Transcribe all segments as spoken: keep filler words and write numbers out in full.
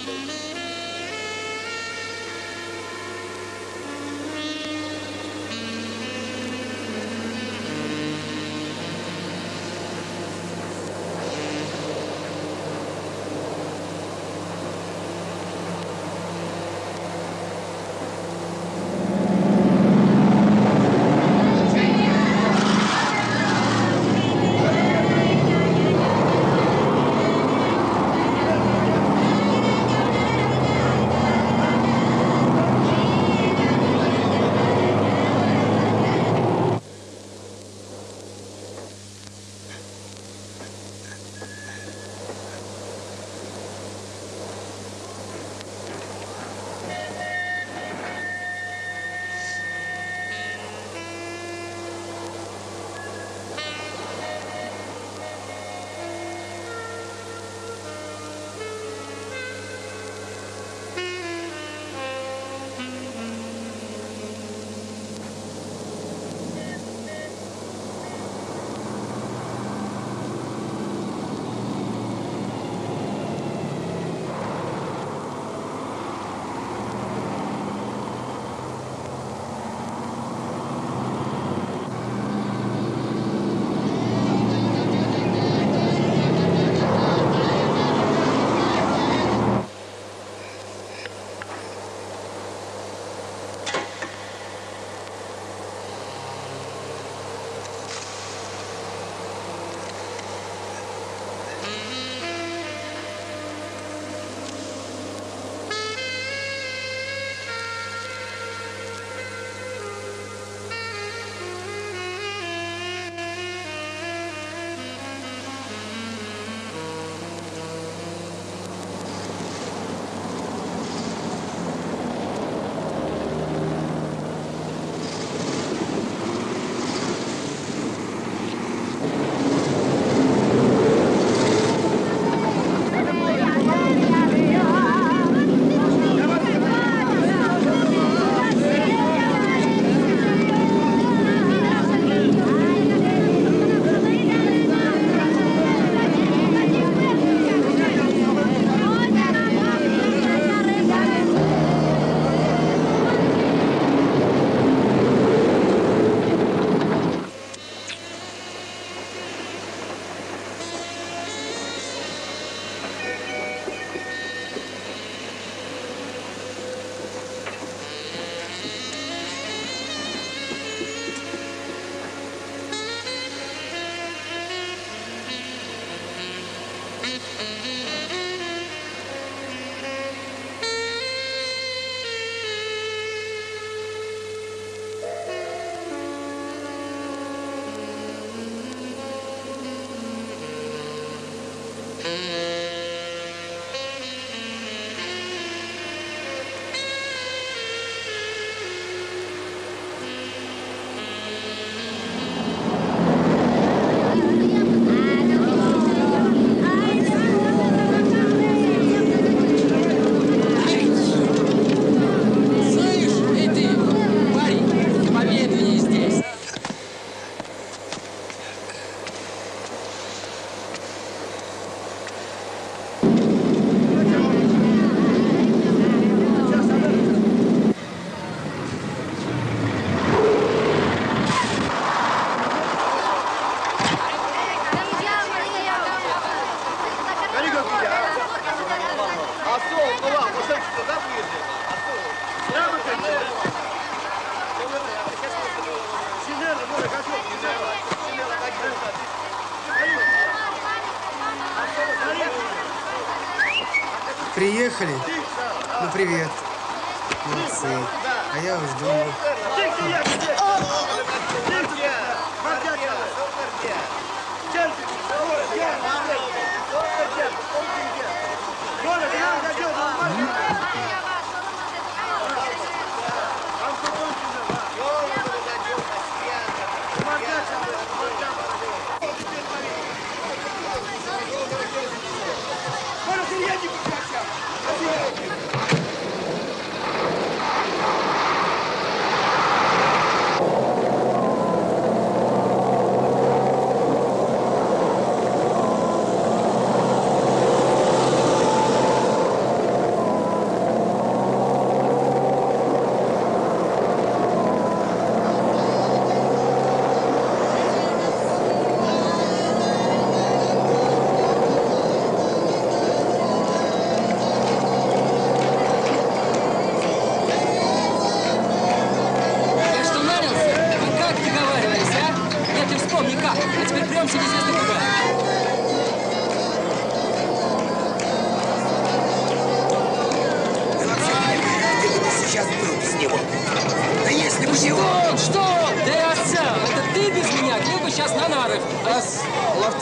Приехали? Ну, привет. Молодцы. А я уж думал.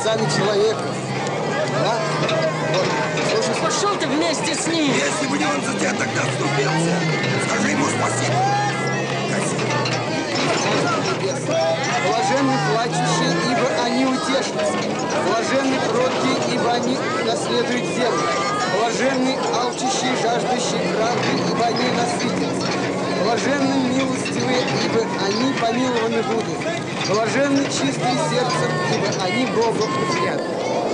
отцами человека. Да? Вот, слушай, пошел ты вместе с ним! Если бы не он за тебя тогда вступился, скажи ему спасибо. Блаженны плачущие, ибо они утешатся. Блаженны кроткие, ибо они наследуют землю. Блаженны алчущие, жаждущие правды, ибо они насытятся. Блаженны милостивые, ибо они помилованы будут. Блаженны чистые сердцем, ибо они Бога узрят.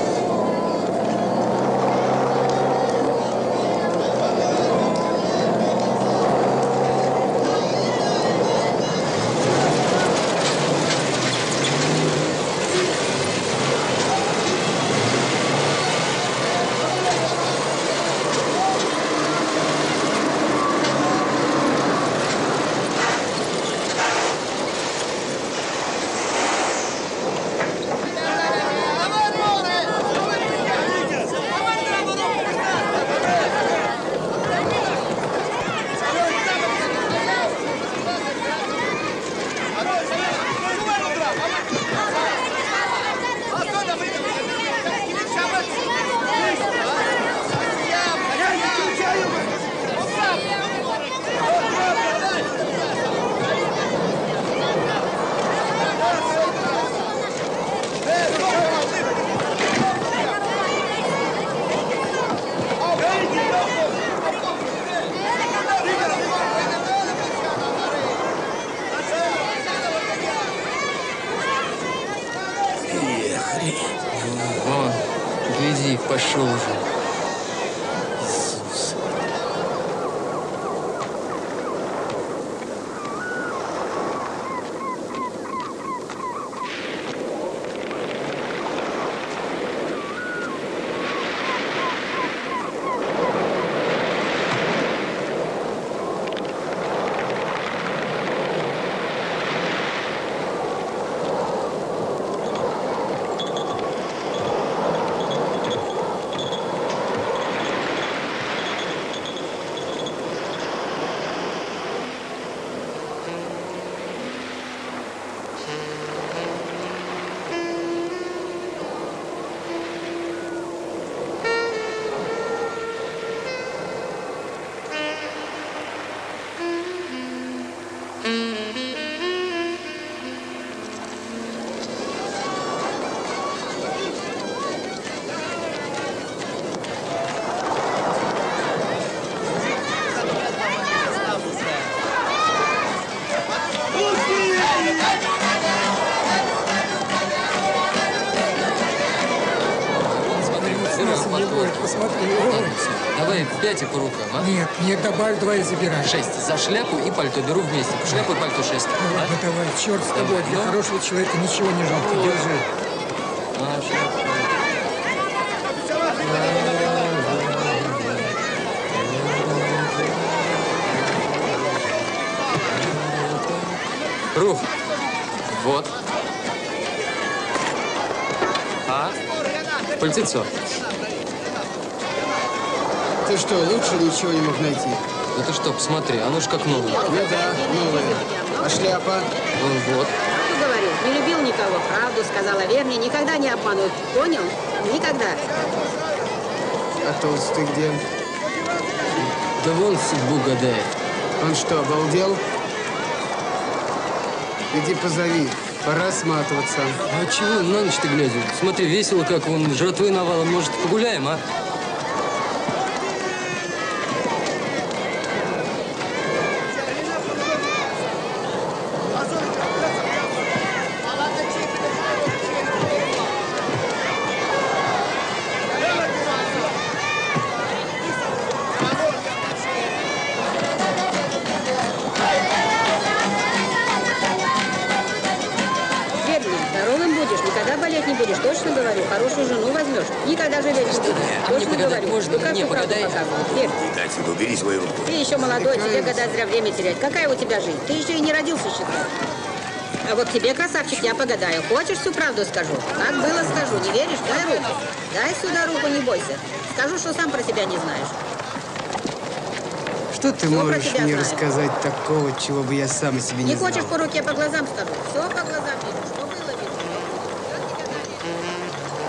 Вон, гляди, пошел уже. Иисус. Давай пяти по рукам, а? Нет, нет, добавь два и забирай. Шесть. За шляпу и пальто беру вместе. Шляпу и пальто шесть. Ну ладно, а? давай, черт с тобой. Для Ну? хорошего человека ничего не жалко. Держи. А, шляпа. Рух. Вот. А? Пальтецо. Ты что, лучше ничего не мог найти? Да ты что, посмотри, оно ж как новое. Ну да, новое. А шляпа? Вон, вот. Правду говорю, не любил никого, правду сказала, вернее, никогда не обманут. Понял? Никогда. А толстый где? Да вон судьбу гадает. Он что, обалдел? Иди позови. Пора сматываться. А чего на ночь ты глядишь? Смотри, весело, как вон жратвы навалом. Может, погуляем, а? Точно говорю, хорошую жену возьмешь. Никогда жалеть не будешь. А Точно мне погадать говорю. можно? Ну как Не, ты правду погадай. показываешь? Верь. Отсюда убери свою руку. Ты еще молодой, тебе года зря время терять. Какая у тебя жизнь? Ты еще и не родился, считай. А вот тебе, красавчик, я погадаю. Хочешь, всю правду скажу? Как было, скажу. Не веришь? Дай руку. Дай сюда руку, не бойся. Скажу, что сам про себя не знаешь. Что ты Все про можешь тебя мне знаю. рассказать такого, чего бы я сам о себе не, Не знал? хочешь по руке, по глазам скажу. Все по глазам вижу. Что было, вижу.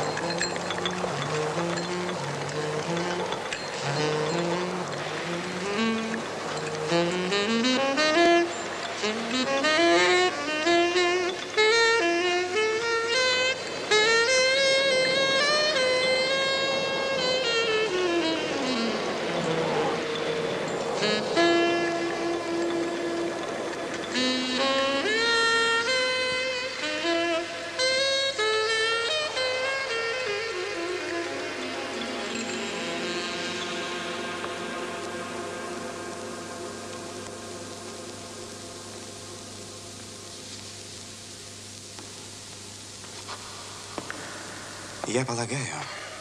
Я полагаю,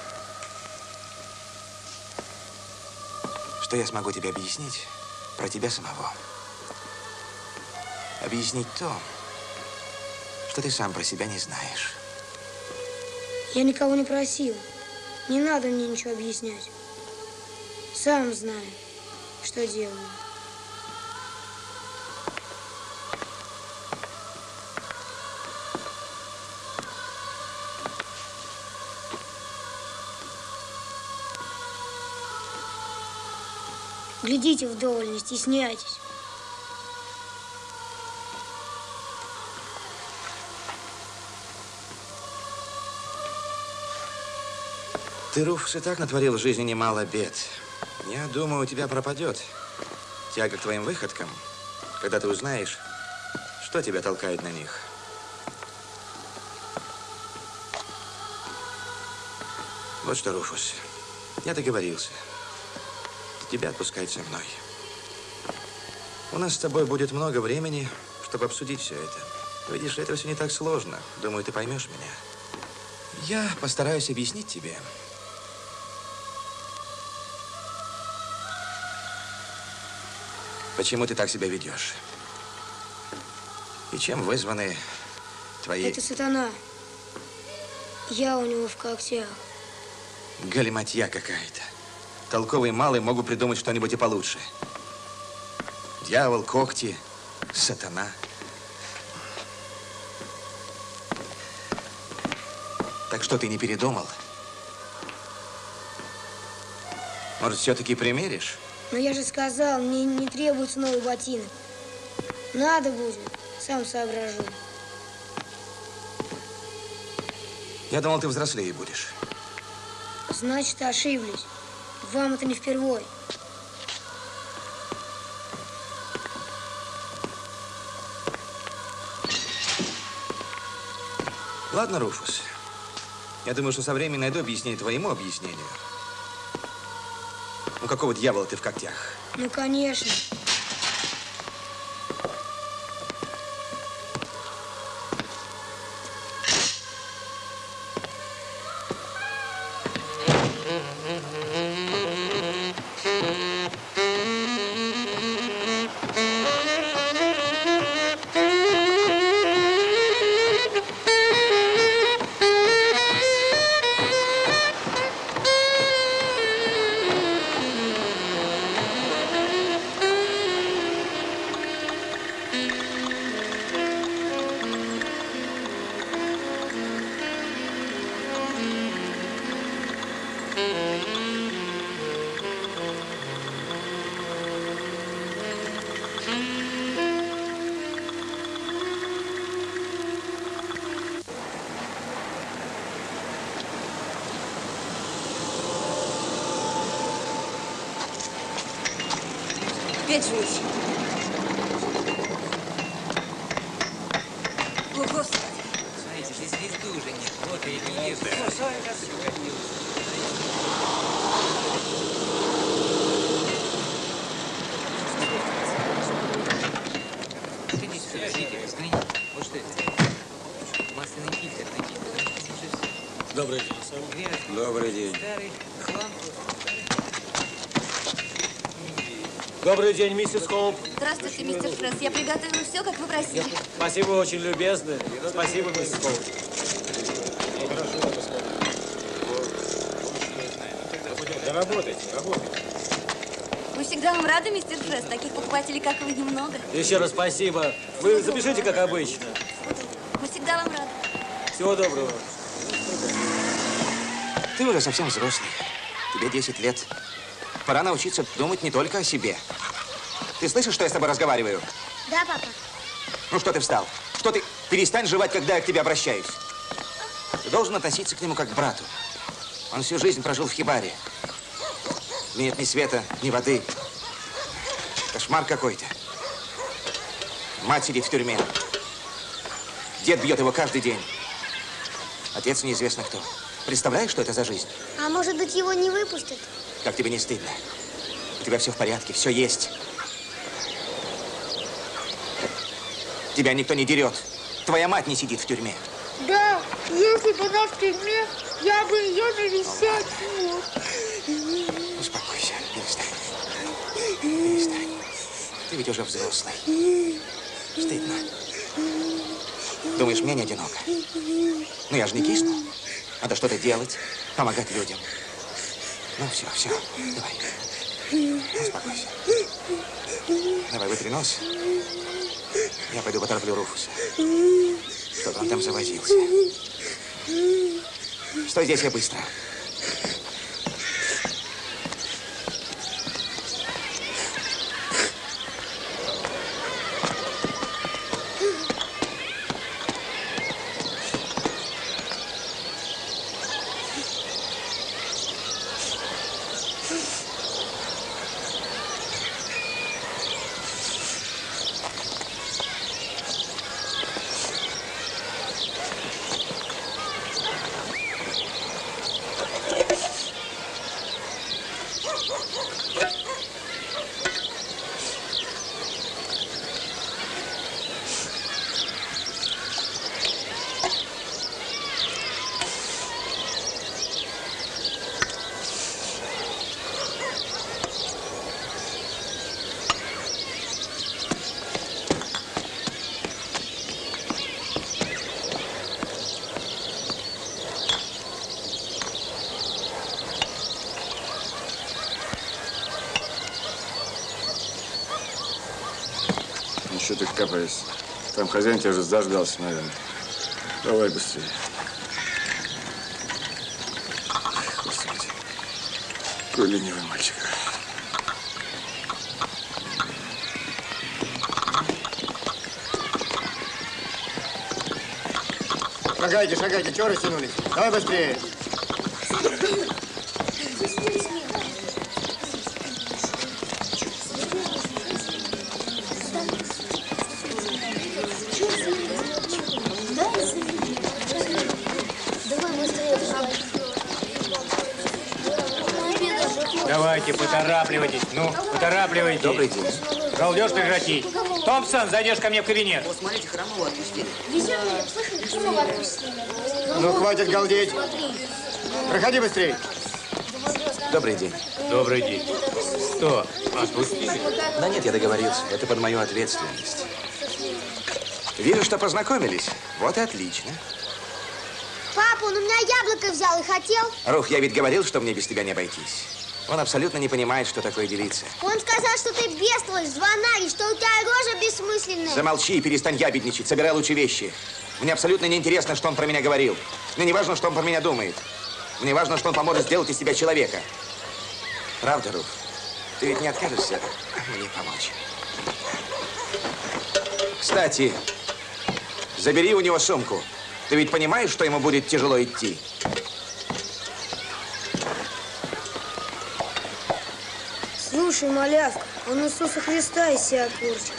что я смогу тебе объяснить про тебя самого. Объяснить то, что ты сам про себя не знаешь. Я никого не просил. Не надо мне ничего объяснять. Сам знаю, что делаю. Глядите вдоволь, не стесняйтесь. Ты, Руфус, и так натворил в жизни немало бед. Я думаю, у тебя пропадет тяга к твоим выходкам, когда ты узнаешь, что тебя толкает на них. Вот что, Руфус, я договорился. Тебя отпускать со мной. У нас с тобой будет много времени, чтобы обсудить все это. Видишь, это все не так сложно. Думаю, ты поймешь меня. Я постараюсь объяснить тебе, почему ты так себя ведешь. И чем вызваны твои... Это сатана. Я у него в когтях. Галиматья какая-то. Толковые малые могут придумать что-нибудь и получше. Дьявол, когти, сатана. Так что, ты не передумал? Может, все-таки примеришь? Но я же сказал, мне не требуется новый ботинок. Надо будет, сам соображу. Я думал, ты взрослее будешь. Значит, ошиблись. Вам это не впервой. Ладно, Руфус. Я думаю, что со временем найду объяснение твоему объяснению. У какого дьявола ты в когтях? Ну, конечно. Опять жуть. О, Господи. Смотрите, здесь звезды уже нет. Вот и рельеф. Идите сюда, видите, взгляните. Вот что это? Масляный фильтр такие. Добрый день. Добрый день. Старый хлам. Добрый день, миссис Холм. Здравствуйте, мистер Фресс. Я приготовила все, как вы просили. Спасибо, очень любезно. Спасибо, миссис Холм. Да работайте, работайте. Мы всегда вам рады, мистер Фресс. Таких покупателей, как вы, немного. Еще раз спасибо. Вы запишите, как обычно. Мы всегда вам рады. Всего доброго. Ты уже совсем взрослый. Тебе десять лет. Пора научиться думать не только о себе. Ты слышишь, что я с тобой разговариваю? Да, папа. Ну, что ты встал? Что ты? Перестань жевать, когда я к тебе обращаюсь. Ты должен относиться к нему как к брату. Он всю жизнь прожил в хибаре. Нет ни света, ни воды. Кошмар какой-то. Мать сидит в тюрьме. Дед бьет его каждый день. Отец неизвестно кто. Представляешь, что это за жизнь? А может быть, его не выпустят? Как тебе не стыдно? У тебя все в порядке, все есть. Тебя никто не дерет. Твоя мать не сидит в тюрьме. Да, если бы она в тюрьме, Я бы ее навещать мог. Успокойся, перестань. Перестань. Ты ведь уже взрослый. Стыдно. Думаешь, мне не одиноко? Ну, я же не кисну. Надо что-то делать, помогать людям. Ну, все, все, давай. Успокойся. Давай, вытри нос. Я пойду потороплю Руфуса. Что-то он там завозился. Стой здесь, я быстро. Что ты капаешься? Там хозяин тебя уже заждался, наверное. Давай быстрее. Господи, какой ленивый мальчик. Шагайте, шагайте, чего растянулись? Давай быстрее. Давайте, поторапливайтесь. Ну, поторапливайтесь. Добрый день. Галдеж прекратить. Томпсон, зайдешь ко мне в кабинет. Вот смотрите, Хромова отпустили. Ну, хватит галдеть. Проходи быстрее. Добрый день. Добрый день. Что, отпустили? Да нет, я договорился. Это под мою ответственность. Вижу, что познакомились. Вот и отлично. Папа, он у меня яблоко взял и хотел. Руф, я ведь говорил, что мне без тебя не обойтись. Он абсолютно не понимает, что такое делиться. Он сказал, что ты бестолочь, звонарь, что у тебя рожа бессмысленная. Замолчи и перестань ябедничать. Собирай лучше вещи. Мне абсолютно неинтересно, что он про меня говорил. Мне не важно, что он про меня думает. Мне важно, что он поможет сделать из тебя человека. Правда, Руф? Ты ведь не откажешься мне помочь? Кстати, забери у него сумку. Ты ведь понимаешь, что ему будет тяжело идти? Слушай, малявка, он Иисуса Христа из себя корчит.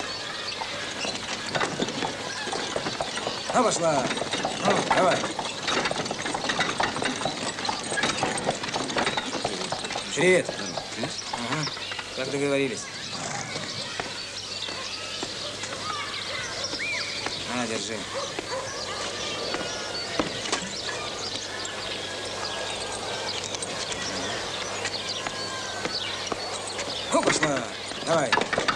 Ну, пошла. Ну, давай. Привет. Ага, как договорились. На, держи. Ну, пошла. Давай.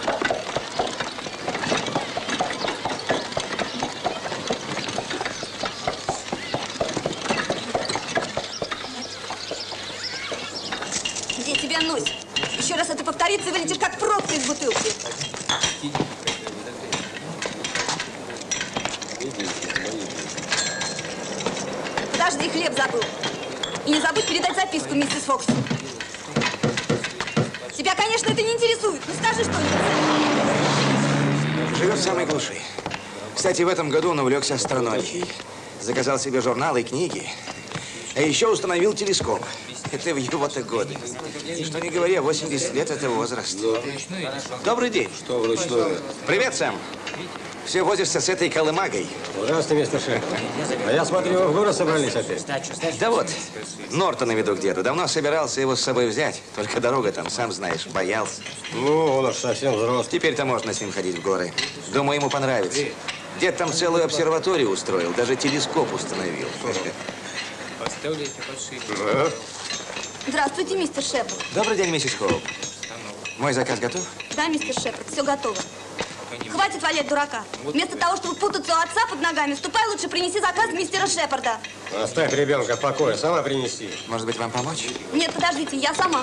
Где тебя носит? Еще раз это повторится, вылетишь как пробка из бутылки. Подожди, хлеб забыл. И не забудь передать записку, миссис Фокс. Тебя, конечно, это не интересует. Ну скажи что-нибудь. Живет в самой глуши. Кстати, в этом году он увлекся астрономией. Заказал себе журналы и книги. А еще установил телескоп. Это в его-то годы. Что не говоря, восемьдесят лет – это возраст. Добрый день. Что вручную? Привет, Сэм. Все возишься с этой колымагой. Здравствуйте, мистер Шеф. А я смотрю, вы в город собрались опять. Да вот, Нортона веду где-то. Давно собирался его с собой взять. Только дорога там, сам знаешь, боялся. Ну, он уж совсем взрослый. Теперь-то можно с ним ходить в горы. Думаю, ему понравится. Дед там целую обсерваторию устроил, даже телескоп установил. Оставляйте подшипник. Здравствуйте, мистер Шепард. Добрый день, миссис Хоуп. Мой заказ готов? Да, мистер Шепард, все готово. Хватит валять дурака. Вместо того, чтобы путаться у отца под ногами, ступай лучше принеси заказ мистера Шепарда. Оставь ребенка в покое, сама принеси. Может быть, вам помочь? Нет, подождите, я сама.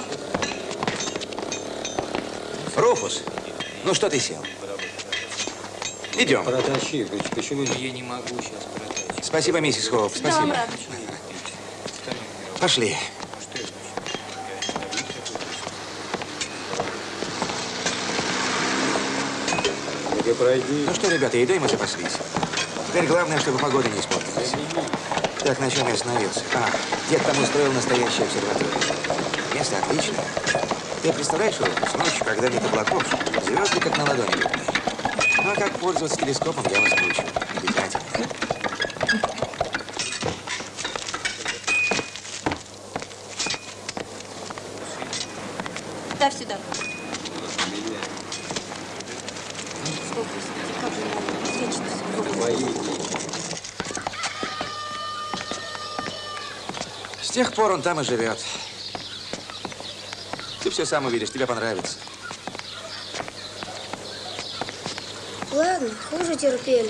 Руфус, ну что ты сел? Идем. Протащи, почему? Я не могу сейчас протащить. Спасибо, миссис Хоуп, Да, спасибо. вам рада. Пошли. Ну-ка, пройди. Ну что, ребята, едой мы запаслись. Теперь главное, чтобы погода не испортилась. Так, на чем я остановился? А, дед там устроил настоящую обсерваторию. Место отличное. Ты представляешь, Руфус, ночью, когда нет облаков, звезды как на ладони видны. Ну, а как пользоваться телескопом, я вас научу. Обязательно. Ставь сюда. Как же я свечится. С тех пор он там и живет. Ты все сам увидишь, тебе понравится. Ладно, хуже терпели.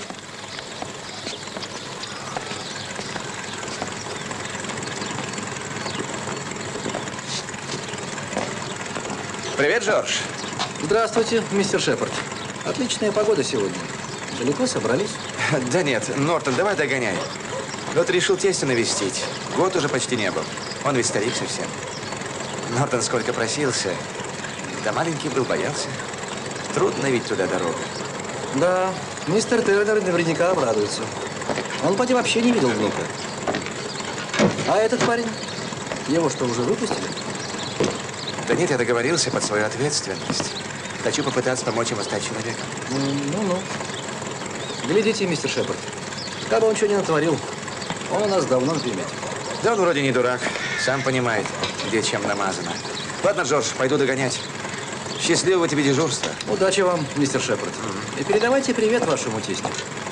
Привет, Джордж. Здравствуйте, мистер Шепард. Отличная погода сегодня. Далеко собрались? Да нет, Нортон, давай догоняй. Вот решил тестя навестить. Год уже почти не был. Он ведь старик совсем. Нортон сколько просился. Да маленький был, боялся. Трудно ведь туда дорога. Да, мистер Тернер наверняка обрадуется. Он, поди, вообще не видел внука. А этот парень? Его что, уже выпустили? Да нет, я договорился под свою ответственность. Хочу попытаться помочь ему стать человеком. Ну-ну. Глядите, мистер Шепард. Как бы он что ни натворил, он у нас давно на примете. Да он вроде не дурак. Сам понимает, где чем намазано. Ладно, Джордж, пойду догонять. Счастливого тебе дежурства. Удачи вам, мистер Шепард. Mm-hmm. И передавайте привет вашему тестю.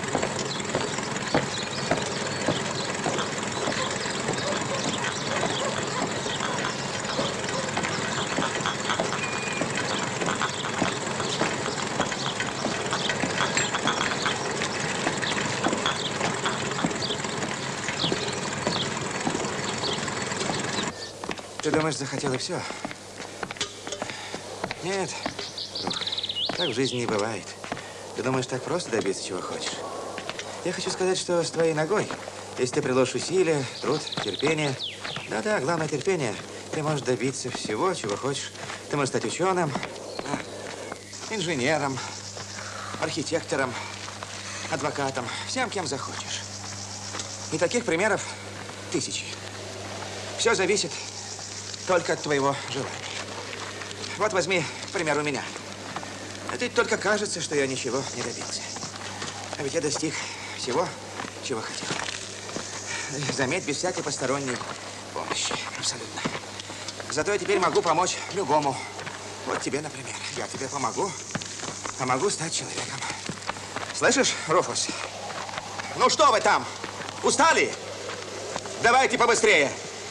Ты думаешь, захотел и все? Нет, друг, так в жизни не бывает. Ты думаешь, так просто добиться, чего хочешь? Я хочу сказать, что с твоей ногой, если ты приложишь усилия, труд, терпение, да-да, главное терпение, ты можешь добиться всего, чего хочешь. Ты можешь стать ученым, инженером, архитектором, адвокатом, всем, кем захочешь. И таких примеров тысячи. Все зависит только от твоего желания. Вот возьми, к примеру, меня. Это ведь только кажется, что я ничего не добился. А ведь я достиг всего, чего хотел. Заметь, без всякой посторонней помощи. Абсолютно. Зато я теперь могу помочь любому. Вот тебе, например. Я тебе помогу. Помогу стать человеком. Слышишь, Руфус? Ну что вы там? Устали? Давайте побыстрее.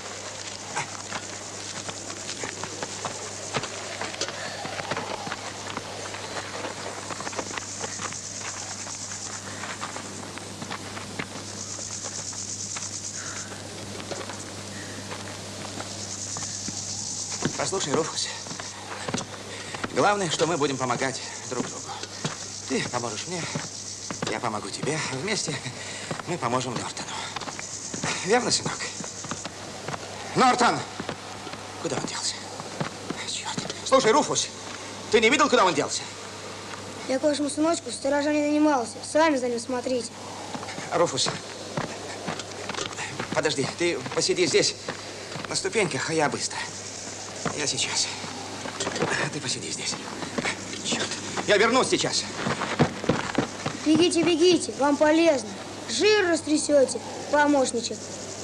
Послушай, Руфус, главное, что мы будем помогать друг другу. Ты поможешь мне, я помогу тебе. Вместе мы поможем Нортону. Верно, сынок? Нортон! Куда он делся? Черт. Слушай, Руфус, ты не видел, куда он делся? Я к вашему сыночку сторожа не нанимался. Сами за ним смотрите. Руфус, подожди, ты посиди здесь на ступеньках, а я быстро. Я сейчас. Ты посиди здесь. Черт. Я вернусь сейчас. Бегите, бегите. Вам полезно. Жир растрясете, помощничек.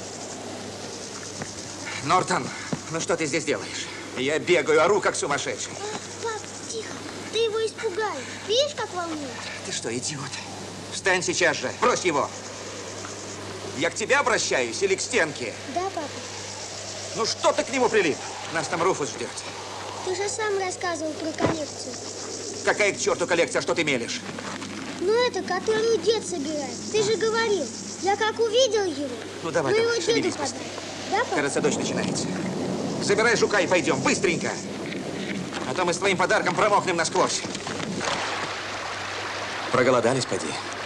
Нортон, ну что ты здесь делаешь? Я бегаю, ору, как сумасшедший. Пап, тихо. Ты его испугаешь. Видишь, как волнуется? Ты что, идиот? Встань сейчас же. Брось его. Я к тебе обращаюсь или к стенке? Да, папа. Ну что ты к нему прилип? Нас там Руфус ждет. Ты же сам рассказывал про коллекцию. Какая к черту коллекция, что ты мелешь? Ну это, которую дед собирает. Ты же говорил. Я как увидел его, Ну давай, ну давай, его деду шевелись подарок. быстрее. Да, папа? Кажется, дождь начинается. Забирай жука и пойдем, быстренько. А то мы с твоим подарком промокнем насквозь. Проголодались, поди.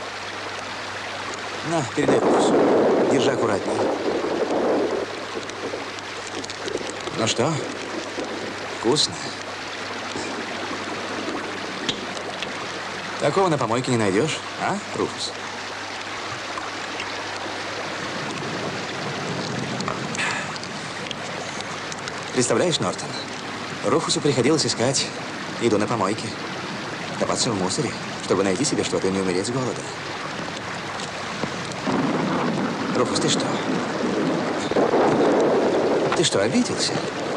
На, передай Руфусу. Держи аккуратнее. Ну что? Вкусно? Такого на помойке не найдешь, а, Руфус? Представляешь, Нортон, Руфусу приходилось искать еду на помойке, копаться в мусоре, чтобы найти себе что-то и не умереть с голода. Руфус, ты что? Ты что, обиделся?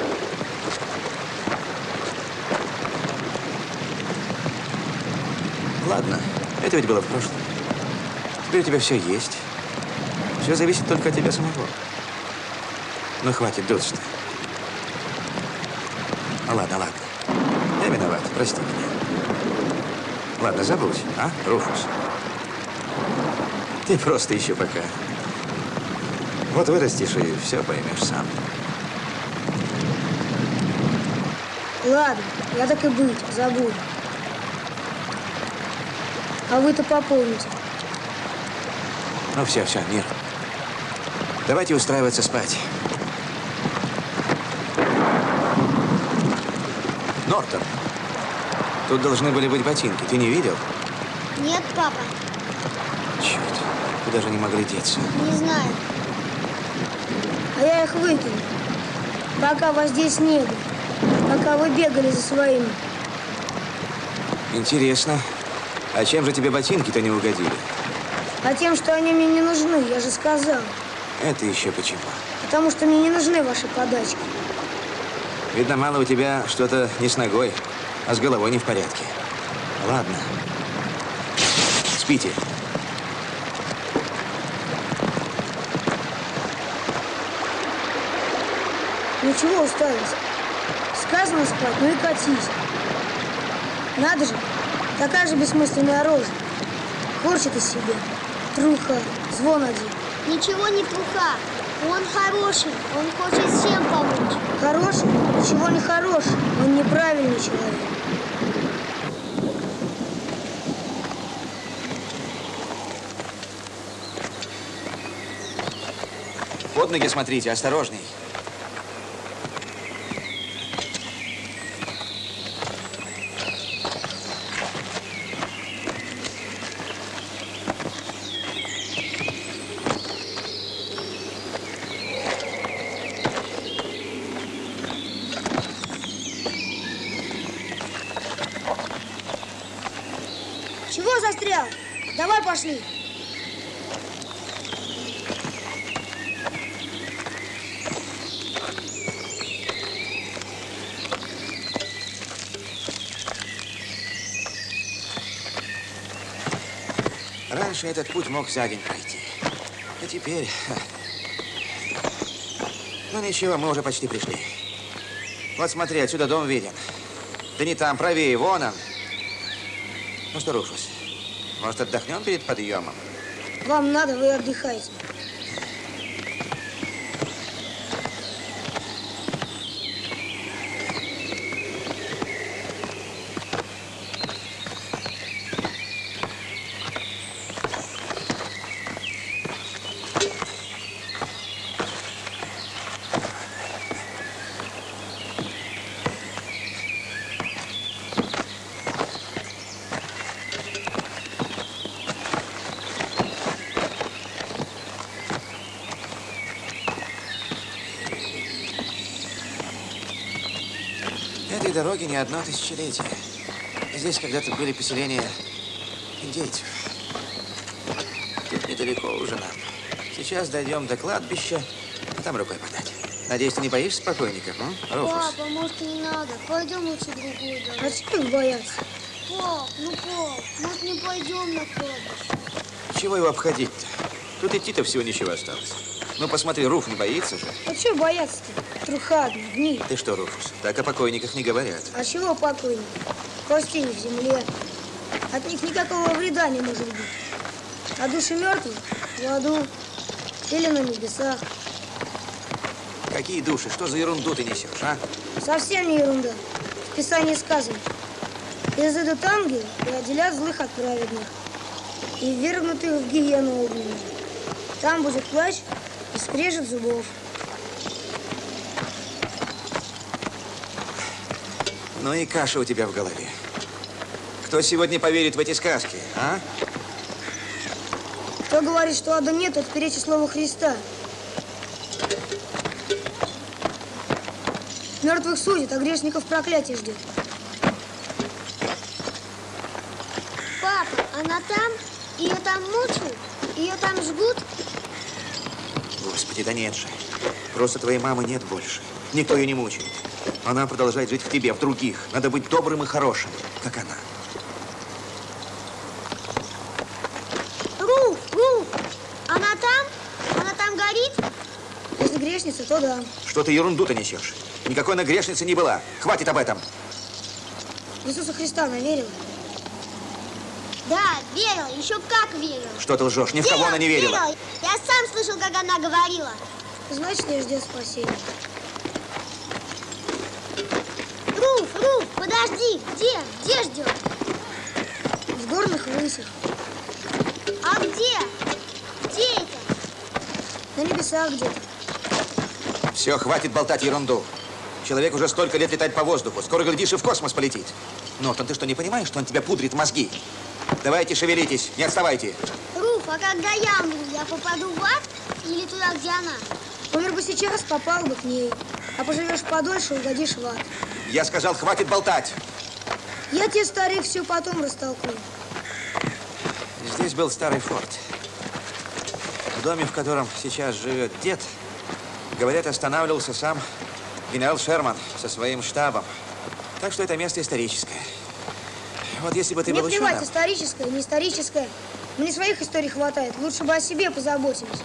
Ладно, это ведь было в прошлом. Теперь у тебя все есть. Все зависит только от тебя самого. Ну, хватит дуться-то. Ладно, ладно. Я виноват, прости меня. Ладно, забудь, а, Руфус? Ты просто еще пока. Вот вырастешь и все поймешь сам. Ладно, я так и быть, забуду. А вы-то попомните. Ну все, все, мир. Давайте устраиваться спать. Нортон, тут должны были быть ботинки. Ты не видел? Нет, папа. Черт, куда же не могли деться? Не знаю. А я их выкину, пока вас здесь не было, пока вы бегали за своими. Интересно. А чем же тебе ботинки-то не угодили? А тем, что они мне не нужны, я же сказал. Это еще почему? Потому что мне не нужны ваши подачки. Видно, мало у тебя что-то не с ногой, а с головой не в порядке. Ладно. Спите. Ну чего уставился? Сказано спать, ну и катись. Надо же, такая же бессмысленная рожа. Корчит из себя. Труха, звон один. Ничего не труха. Он хороший. Он хочет всем помочь. Хороший? Ничего не хороший. Он неправильный человек. Под ноги смотрите, осторожней. Чего застрял? Давай пошли. Раньше этот путь мог за день пройти. А теперь... Ну ничего, мы уже почти пришли. Вот смотри, отсюда дом виден. Да не там, правее, вон он. Ну что, Руфус, может, отдохнем перед подъемом? Вам надо, вы отдыхаете. Этой дороги не одно тысячелетие. Здесь когда-то были поселения индейцев. Тут недалеко уже нам. Сейчас дойдем до кладбища, а там рукой подать. Надеюсь, ты не боишься покойников, а, Руфус? Папа, может, не надо. Пойдем лучше другую дорогу. А чего их бояться? Пап, ну, пап, может, не пойдем на кладбище? Чего его обходить-то? Тут идти-то всего ничего осталось. Ну, посмотри, Руф не боится же. А чего бояться-то? Труха одна, гниль. Ты что, Руфус, так о покойниках не говорят. А чего покойник? Кости не в земле. От них никакого вреда не может быть. А души мертвых в аду или на небесах. Какие души? Что за ерунду ты несешь, а? Совсем не ерунда. В Писании сказано. Изыдут ангелы и отделят злых от праведных. И ввергнут их в гиену огненную. Там будет плач и скрежет зубов. Ну и каша у тебя в голове. Кто сегодня поверит в эти сказки, а? Кто говорит, что ада нет, тот перечит слово Христа. Мертвых судят, а грешников проклятие ждет. Папа, она там? Ее там мучают? Ее там жгут? Господи, да нет же. Просто твоей мамы нет больше. Никто ее не мучает. Она продолжает жить в тебе, в других. Надо быть добрым и хорошим, как она. Руф, Руф, она там? Она там горит? Если грешница, то да. Что ты ерунду-то несешь? Никакой она грешницы не была. Хватит об этом. В Иисуса Христа она верила? Да, верила, еще как верила. Что ты лжешь? Ни в кого она не верила. верила. Я сам слышал, как она говорила. Значит, не ждет спасения. Руф, Руф, подожди, где? Где ждет? В горных высях. А где? Где это? На небесах где-то. Все, хватит болтать ерунду. Человек уже столько лет летает по воздуху. Скоро, глядишь, и в космос полетит. Нортон, ты что, не понимаешь, что он тебя пудрит мозги? Давайте, шевелитесь, не отставайте. Руф, а когда я умру, я попаду в ад или туда, где она? Умер бы сейчас, попал бы к ней. А поживешь подольше, угодишь в ад. Я сказал, хватит болтать. Я тебе, старик, все потом растолкую. Здесь был старый форт. В доме, в котором сейчас живет дед, говорят, останавливался сам генерал Шерман со своим штабом. Так что это место историческое. Вот если бы ты Мне был плевать, ученым... историческое, не историческое. Мне своих историй хватает. Лучше бы о себе позаботились.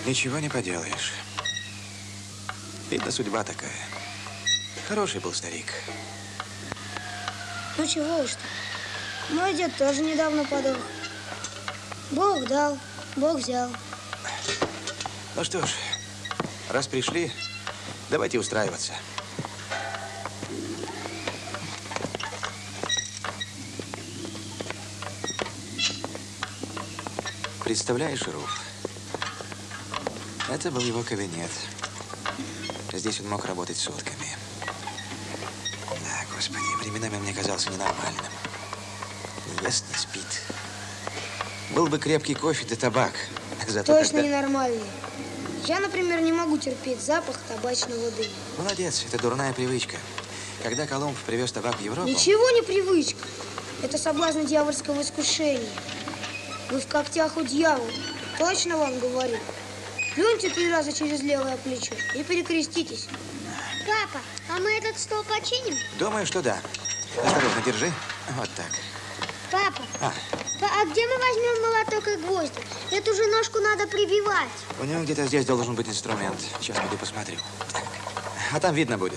Ничего не поделаешь. Видно, судьба такая. Хороший был старик. Ну чего уж ты. Мой дед тоже недавно подох. Бог дал, Бог взял. Ну что ж, раз пришли, давайте устраиваться. Представляешь, Руф, это был его кабинет. Здесь он мог работать сутками. Да, господи, временами он мне казался ненормальным. Не ест, не спит. Был бы крепкий кофе да табак. Зато Точно когда... ненормальный. Я, например, не могу терпеть запах табачного дыма. Молодец, это дурная привычка. Когда Колумб привез табак в Европу... Ничего не привычка. Это соблазн дьявольского искушения. Вы в когтях у дьявола. Точно вам говорю. Плюньте три раза через левое плечо и перекреститесь. Папа, а мы этот стол починим? Думаю, что да. Осторожно, держи. Вот так. Папа, А, па- а где мы возьмем молоток и гвозди? Эту же ножку надо прибивать. у него где-то здесь должен быть инструмент. Сейчас пойду посмотрю. А там видно будет.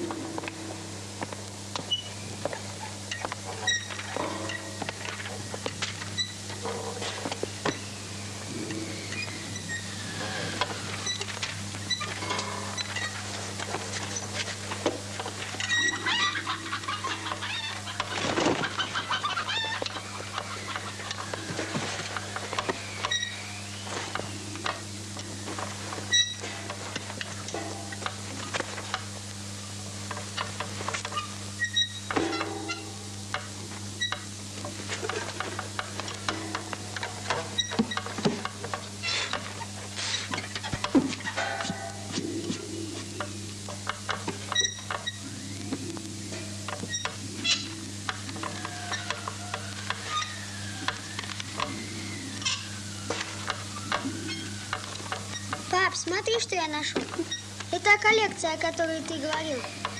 Пап, смотри, что я нашел. Это коллекция, о которой ты говорил.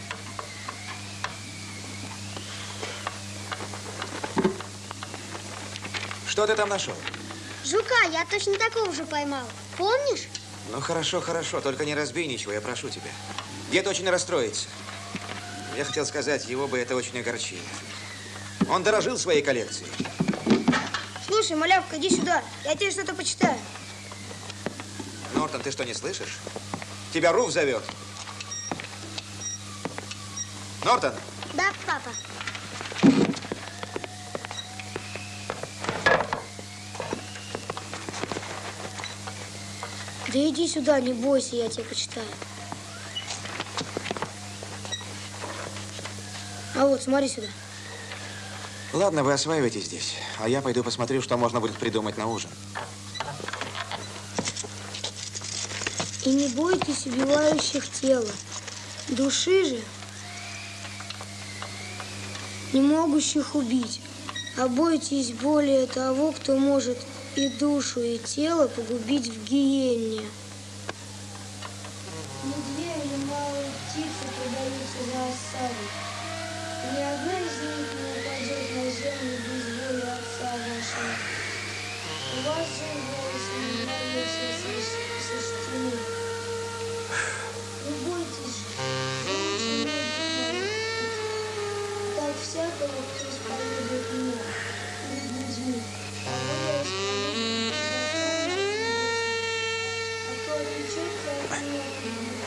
Что ты там нашел? Жука, я точно такого же поймал. Помнишь? Ну, хорошо, хорошо. Только не разбей ничего, я прошу тебя. Дед очень расстроится. Я хотел сказать, его бы это очень огорчило. Он дорожил своей коллекцией. Слушай, малявка, иди сюда. Я тебе что-то почитаю. Нортон, ты что, не слышишь? Тебя Руф зовет. Нортон! Да, папа. Да иди сюда, не бойся, я тебе почитаю. А вот, смотри сюда. Ладно, вы осваивайтесь здесь, а я пойду посмотрю, что можно будет придумать на ужин. И не бойтесь убивающих тела, души же не могущих убить, а бойтесь более того, кто может и душу, и тело погубить в гиенне. Не две или малые птицы продаются за осаду. Ни одна из них не упадет на землю без воли Отца вашего. У вас же волосы не борются со штаны. Не бойтесь же, лучше не убивайте. Так всякого, кто исповедует меня перед людьми. А воля исповедует а то отречется от меня перед людьми.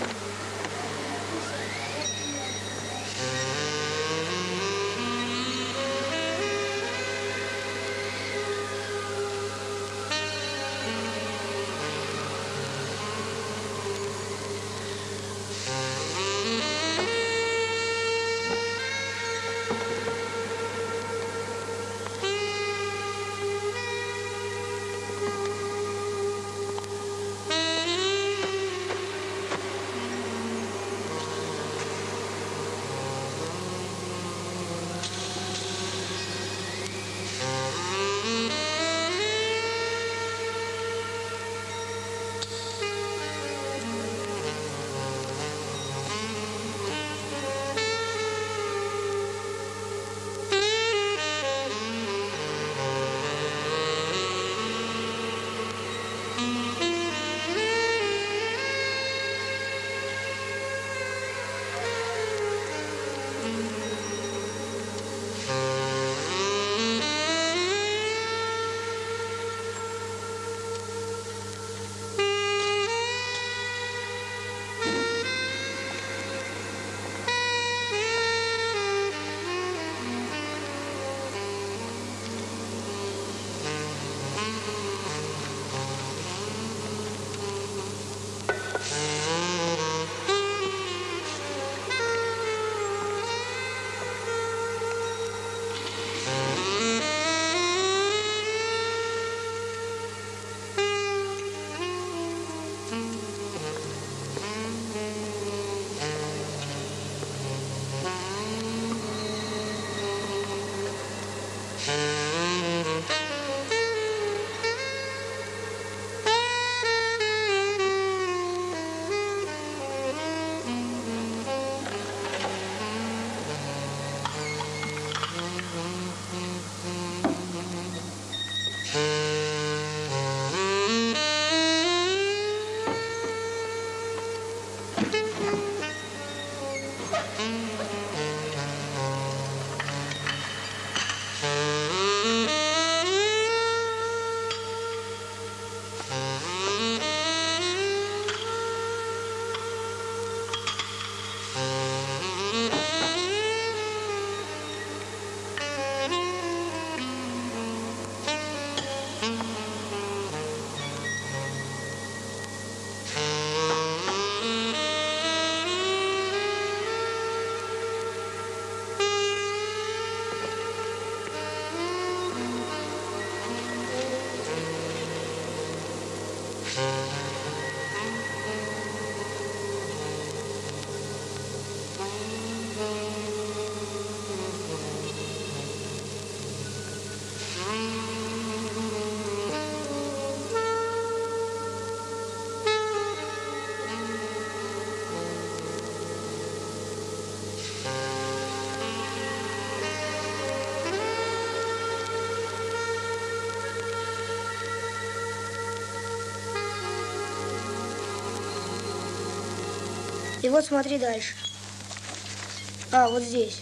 И вот смотри дальше. А, вот здесь.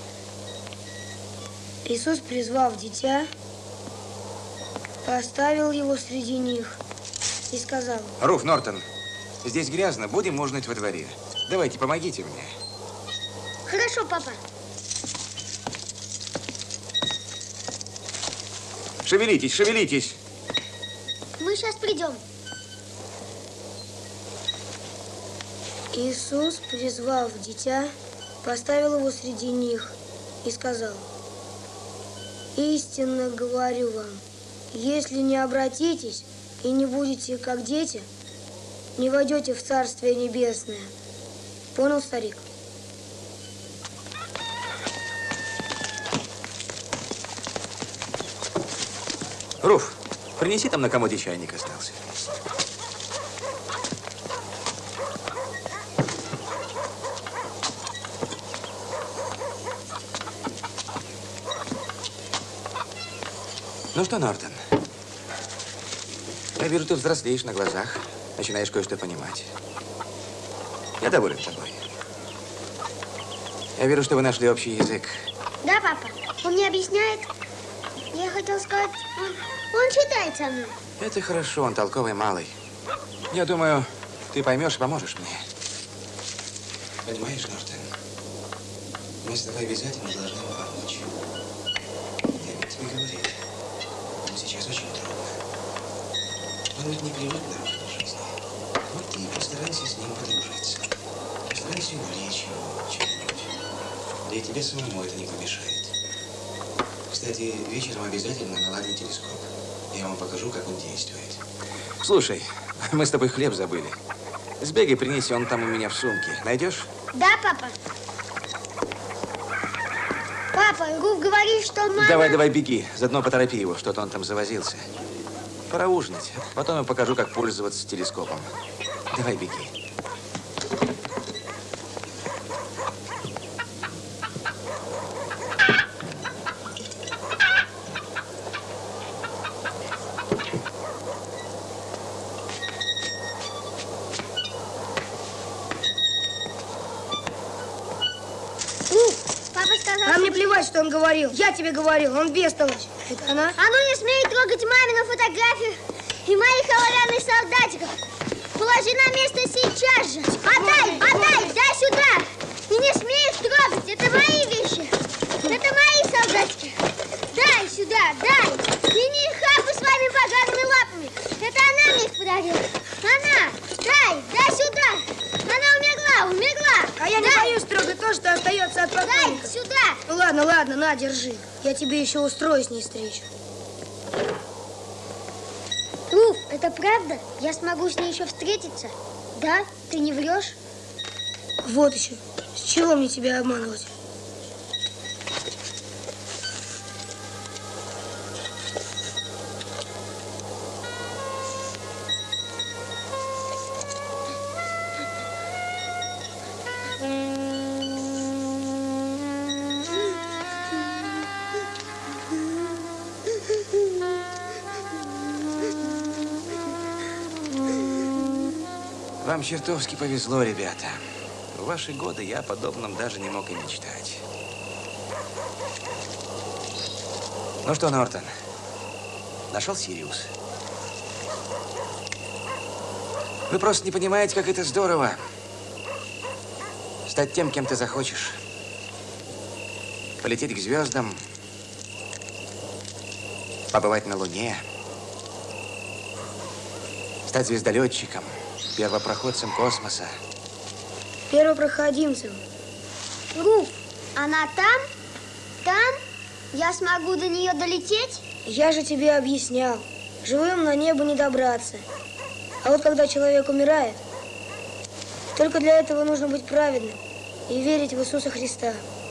Иисус, призвав дитя, поставил его среди них и сказал: Руф, Нортон, здесь грязно, будем ужинать во дворе. Давайте, помогите мне. Хорошо, папа. Шевелитесь, шевелитесь. Мы сейчас придем. Иисус, призвав дитя, поставил его среди них и сказал: истинно говорю вам, если не обратитесь и не будете как дети, не войдете в Царствие Небесное. Понял, старик? Руф, принеси, там на комоде чайник остался. Ну что, Нортон, я вижу, ты взрослеешь на глазах, начинаешь кое-что понимать. Я доволен тобой. Я верю, что вы нашли общий язык. Да, папа? Он мне объясняет? Я хотел сказать, он, он читает со мной. Это хорошо, он толковый малый. Я думаю, ты поймешь и поможешь мне. Понимаешь, Нортон, мы с тобой обязательно должны ему помочь. Я ведь тебе говорил, ему сейчас очень трудно. Он ведь не привык к нормальной жизни. Вот ты постарайся с ним подружиться. Постарайся увлечь его чем-нибудь. Да и тебе самому это не помешает. Кстати, вечером обязательно наладим телескоп. Я вам покажу, как он действует. Слушай, мы с тобой хлеб забыли. Сбегай, принеси, он там у меня в сумке. Найдешь? Да, папа. Папа, Руф говорит, что мама... Давай, давай, беги. Заодно поторопи его, что-то он там завозился. Пора ужинать. Потом я покажу, как пользоваться телескопом. Давай, беги. А мне плевать, что он говорил. Я тебе говорил, он бестолочь. Это она? А ну не смей трогать мамину фотографию и моих оловянных солдатиков. Положи на место сейчас же. Отдай, отдай, дай сюда. И не смей их трогать, это мои вещи. Это мои солдатики. Дай сюда, дай. И не хапай своими погаными лапами. Это она мне их подарила. Она, дай, дай сюда. Она умерла, умерла. А я не боюсь трогать то, что остается от покойника. Дай сюда. Ну ладно, ладно, на, держи. Я тебе еще устрою с ней встречу. Руф, это правда? Я смогу с ней еще встретиться? Да? Ты не врешь? Вот еще. С чего мне тебя обманывать? Вам чертовски повезло, ребята. В ваши годы я о подобном даже не мог и мечтать. Ну что, Нортон, нашел Сириус? Вы просто не понимаете, как это здорово. Стать тем, кем ты захочешь. Полететь к звездам. Побывать на Луне. Стать звездолетчиком. Первопроходцем космоса. Первопроходимцем. Руф, она там? Там? Я смогу до нее долететь? Я же тебе объяснял. Живым на небо не добраться. А вот когда человек умирает, только для этого нужно быть праведным и верить в Иисуса Христа.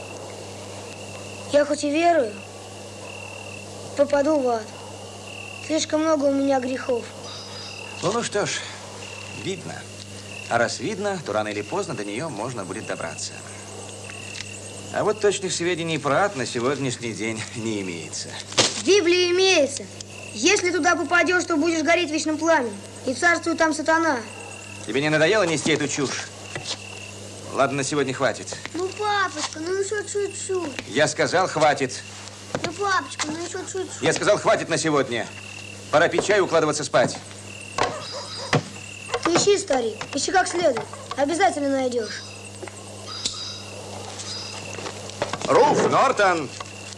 Я хоть и верую, попаду в ад. Слишком много у меня грехов. Ну, ну что ж, видно. А раз видно, то рано или поздно до нее можно будет добраться. А вот точных сведений про ад на сегодняшний день не имеется. В Библии имеется. Если туда попадешь, то будешь гореть в вечном пламени. И царствует там сатана. Тебе не надоело нести эту чушь? Ладно, на сегодня хватит. Ну, папочка, ну еще чуть-чуть. Я сказал, хватит. Ну, папочка, ну еще чуть-чуть. Я сказал, хватит на сегодня. Пора пить чай и укладываться спать. Ты ищи, старик, ищи как следует. Обязательно найдешь. Руф, Нортон!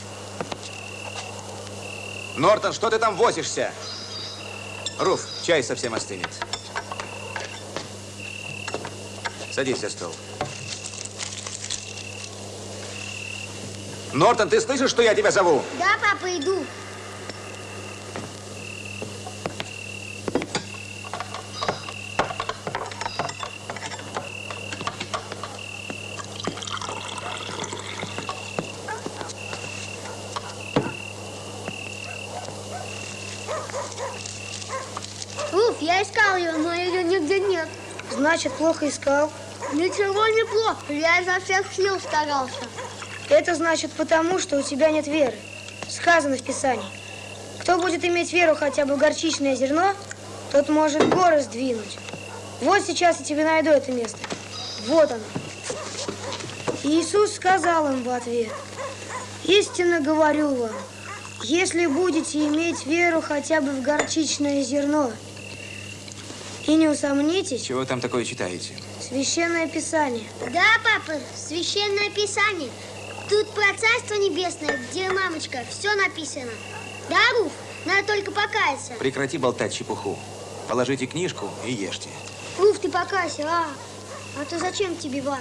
Нортон, что ты там возишься? Руф, чай совсем остынет. Садись за стол. Нортон, ты слышишь, что я тебя зову? Да, папа, иду. Руф, я искал ее, но ее нигде нет. Значит, плохо искал? Ничего не плохо, я изо всех сил старался. Это значит потому, что у тебя нет веры. Сказано в Писании. Кто будет иметь веру хотя бы в горчичное зерно, тот может горы сдвинуть. Вот сейчас я тебе найду это место. Вот оно. И Иисус сказал им в ответ: истинно говорю вам, если будете иметь веру хотя бы в горчичное зерно, и не усомнитесь. Чего там такое читаете? Священное Писание. Да, папа, Священное Писание. Тут про Царство Небесное, где, мамочка, все написано. Да, Руф? Надо только покаяться. Прекрати болтать чепуху. Положите книжку и ешьте. Руф, ты покайся, а? А то зачем тебе в ад?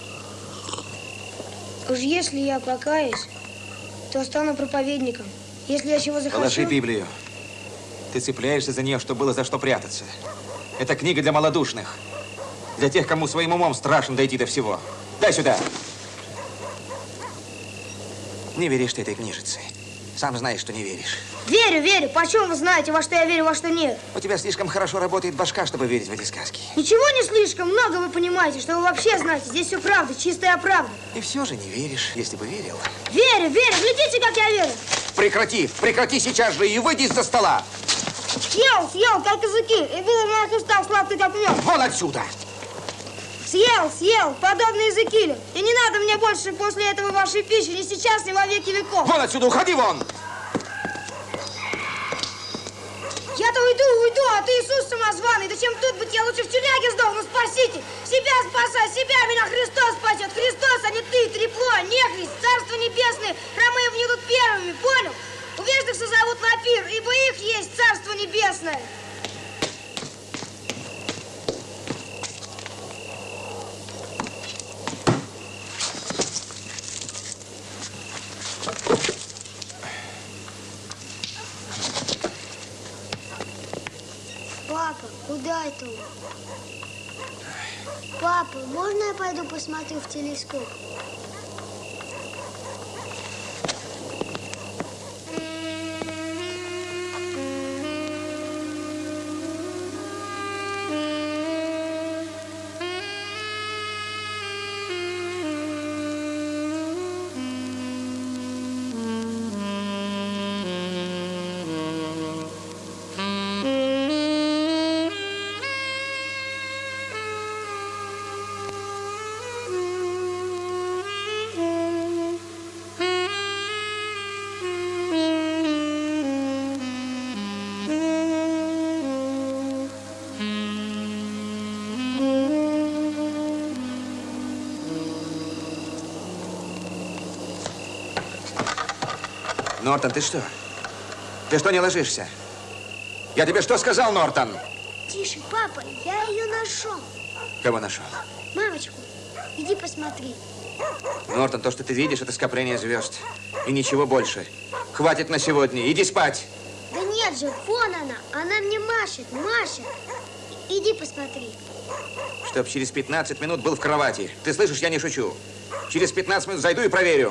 Уж если я покаюсь, то стану проповедником. Если я чего захочу... Положи Библию. Ты цепляешься за нее, чтобы было за что прятаться. Это книга для малодушных. Для тех, кому своим умом страшно дойти до всего. Дай сюда. Не веришь ты этой книжице. Сам знаешь, что не веришь. Верю, верю. Почем вы знаете, во что я верю, во что нет? У тебя слишком хорошо работает башка, чтобы верить в эти сказки. Ничего не слишком много вы понимаете, что вы вообще знаете. Здесь все правда, чистая правда. И все же не веришь, если бы верил. Верю, верю. Глядите, как я верю. Прекрати, прекрати сейчас же и выйди из-за стола. Съел, съел, как языки, и был на сустав сладкий, как мед. Вон отсюда. Съел, съел, подобно языки. И не надо мне больше после этого вашей пищи, ни сейчас, ни во веки веков. Вон отсюда, уходи вон. Я-то уйду, уйду, а ты, Иисус самозваный. Да чем тут быть, я лучше в тюряге сдохну, спасите. Себя спасай, себя, меня Христос спасет. Христос, а не ты, трепло, нехрист, Царство Небесное. Ромеи внедут первыми, понял? Увежных созовут на пир, ибо их есть Царство Небесное. Папа, куда это он? Папа, можно я пойду посмотрю в телескоп? Нортон, ты что? Ты что не ложишься? Я тебе что сказал, Нортон? Тише, папа, я ее нашел. Кого нашел? Мамочку, иди посмотри. Нортон, то, что ты видишь, это скопление звезд. И ничего больше. Хватит на сегодня. Иди спать. Да нет же, вон она. Она мне машет, машет. Иди посмотри. Чтоб через пятнадцать минут был в кровати. Ты слышишь, я не шучу. Через пятнадцать минут зайду и проверю.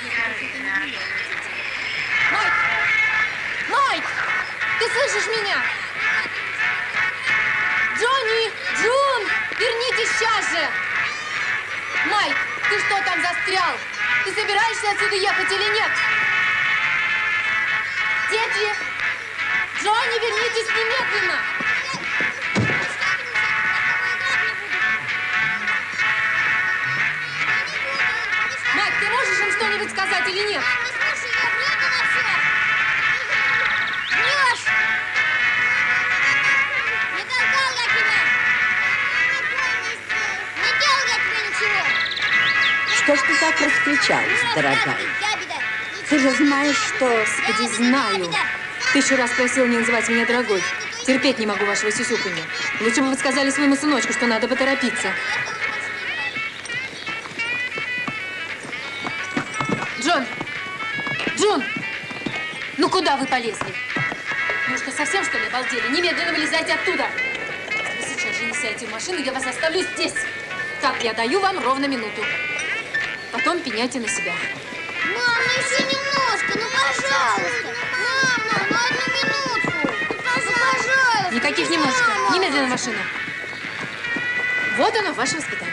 Майк! Майк! Ты слышишь меня? Джонни! Джун! Вернитесь сейчас же! Майк, ты что там застрял? Ты собираешься отсюда ехать или нет? Дети! Джонни, вернитесь немедленно! Майк, ты можешь им что-нибудь сказать или нет? Врешь! Не толкал я тебя! Не делал я тебе ничего! Что ж ты так раскричалась, дорогая? Ты же знаешь, что... Господи, знаю. Тысячу раз просил не называть меня дорогой. Терпеть не могу вашего сюсюканья. Лучше бы вы сказали своему сыночку, что надо поторопиться. Джон! Джон! Ну куда вы полезли? Ну что, совсем что ли обалдели? Немедленно вылезайте оттуда! Вы сейчас же не сядете в машину, я вас оставлю здесь. Так, я даю вам ровно минуту. Потом пеняйте на себя. Мам, ну еще немножко, ну пожалуйста. Мам, ну, ну одну минутку. Ну, пожалуйста. Никаких немножко. Немедленно в машину. Вот оно, ваше воспитание.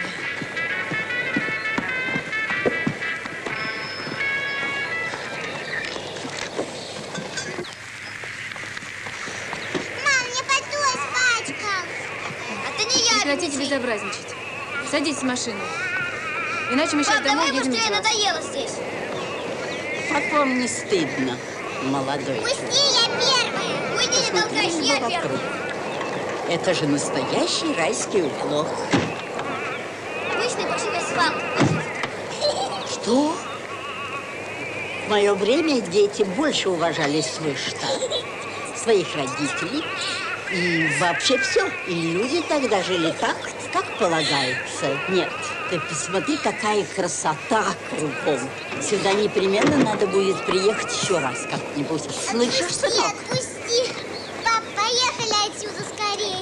Мам, мне подулась пачка. Это не я. Прекратите безобразничать. Садитесь в машину. Иначе мы сейчас Пап, домой давай едем быстрее, без вас. надоело здесь. Как вам не стыдно, молодой? Пусти, я первая. Уйди, не толкайся, я первая. Это же настоящий райский уголок. Обычный паршивый асфальт. Что? В мое время дети больше уважали свой штат, своих родителей и вообще все. И люди тогда жили так, как полагается. Нет, ты посмотри, какая красота кругом. Сюда непременно надо будет приехать еще раз как-нибудь. Слышишь, сынок? Отпусти. Пап, поехали отсюда скорей.